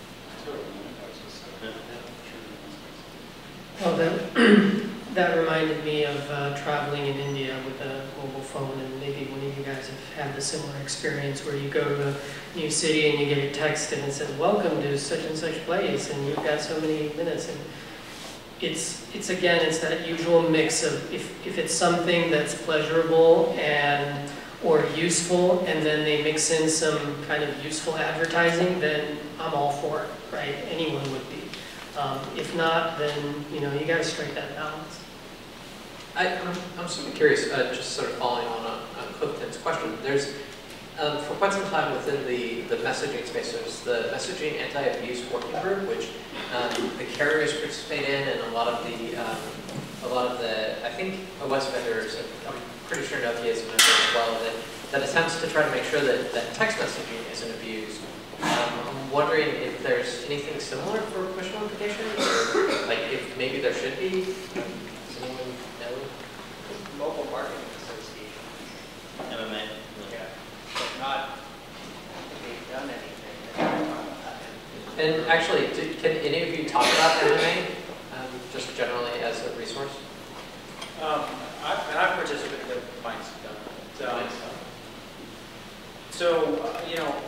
Well, that, that reminded me of uh, traveling in India with a mobile phone, and maybe one of you guys have had the similar experience where you go to a new city and you get a text and it says, welcome to such and such place, and you've got so many minutes. And it's, it's again, it's that usual mix of if, if it's something that's pleasurable and or useful, and then they mix in some kind of useful advertising, then I'm all for it, right? Anyone would be. Um, if not, then, you know, you got to strike that balance. I, I'm, I'm sort of curious, uh, just sort of following on, on, on Clifton's question. There's, um, for quite some time within the, the messaging space, there's the Messaging Anti-Abuse Working Group, which um, the carriers participate in, and a lot of the, um, a lot of the, I think, O S vendors, I'm pretty sure Nokia is a member as well, that, that attempts to try to make sure that, that text messaging isn't abused. Um, I'm wondering if there's anything similar for push notifications, or like if maybe there should be. Does anyone know? Mobile Marketing Association. M M A. Yeah, but not if they've done anything. And actually, do, can any of you talk about M M A, um, just generally as a resource? Um, I've, and I've participated in Mike's done it. Um, so, uh, you know,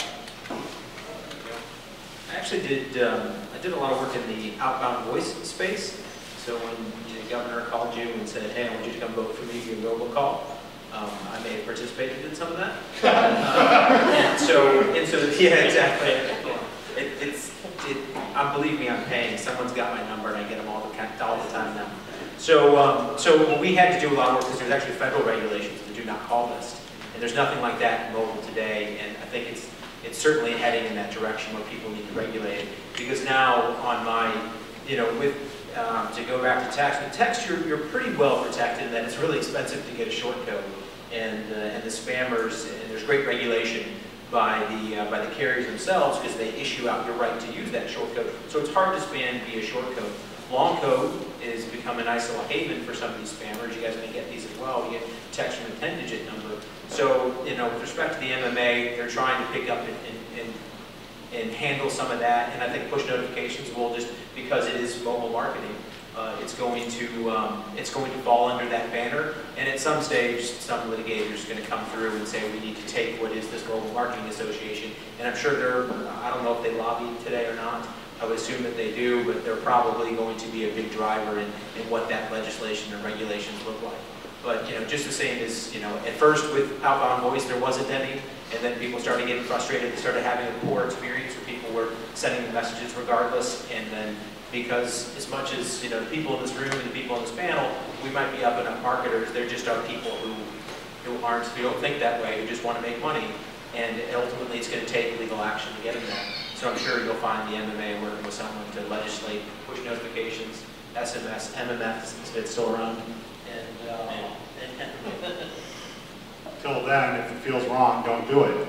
I actually did, um, I did a lot of work in the outbound voice space. So when the governor called you and said, hey, I want you to come vote for me, your robocall, um, I may have participated in some of that. uh, and so, and so, yeah, exactly. It, it's, it, um, believe me, I'm paying. Someone's got my number and I get them all the, all the time now. So, um, so we had to do a lot of work because there's actually federal regulations, the do not call list. And there's nothing like that in mobile today. And I think it's, it's certainly heading in that direction where people need to regulate it. Because now on my, you know, with, um, to go back to text, with text you're, you're pretty well protected in that it's really expensive to get a short code. And, uh, and the spammers, and there's great regulation by the, uh, by the carriers themselves because they issue out your right to use that short code. So it's hard to spam via short code. Long code is become a nice little haven for some of these spammers. You guys may get these as well. You get text from a ten digit number. So, you know, with respect to the M M A, they're trying to pick up and, and, and, and handle some of that. And I think push notifications will just, because it is mobile marketing, uh, it's going to um, it's going to fall under that banner. And at some stage, some litigator is going to come through and say we need to take what is this Mobile Marketing Association. And I'm sure they're, I don't know if they lobbied today or not. I would assume that they do, but they're probably going to be a big driver in, in what that legislation and regulations look like. But, you know, just the same as, you know, at first with outbound voice, there wasn't any, and then people started getting frustrated. They started having a poor experience where people were sending the messages regardless, and then because as much as, you know, the people in this room and the people on this panel, we might be up and up marketers, there just are people who, who aren't, who don't think that way, who just want to make money, and ultimately it's going to take legal action to get them there. So I'm sure you'll find the M M A working with someone to legislate push notifications, S M S, M M S, if it's still around. And, uh, and Till then, if it feels wrong, don't do it.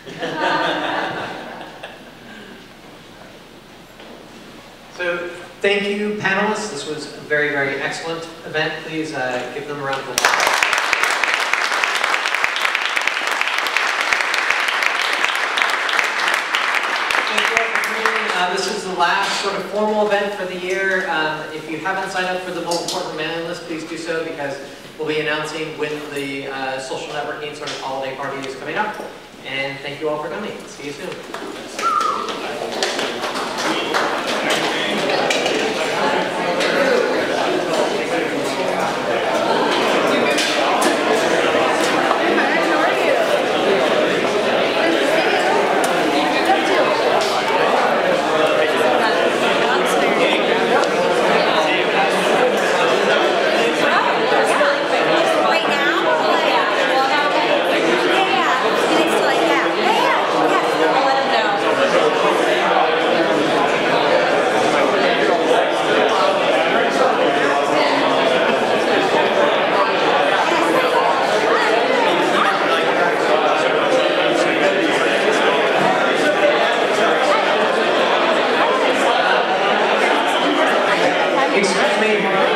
So thank you, panelists. This was a very, very excellent event. Please uh, give them a round of applause. Uh, this is the last sort of formal event for the year. Um, if you haven't signed up for the Mobile Portland mailing list, please do so because we'll be announcing when the uh, social networking sort of holiday party is coming up. And thank you all for coming. See you soon. Excuse me.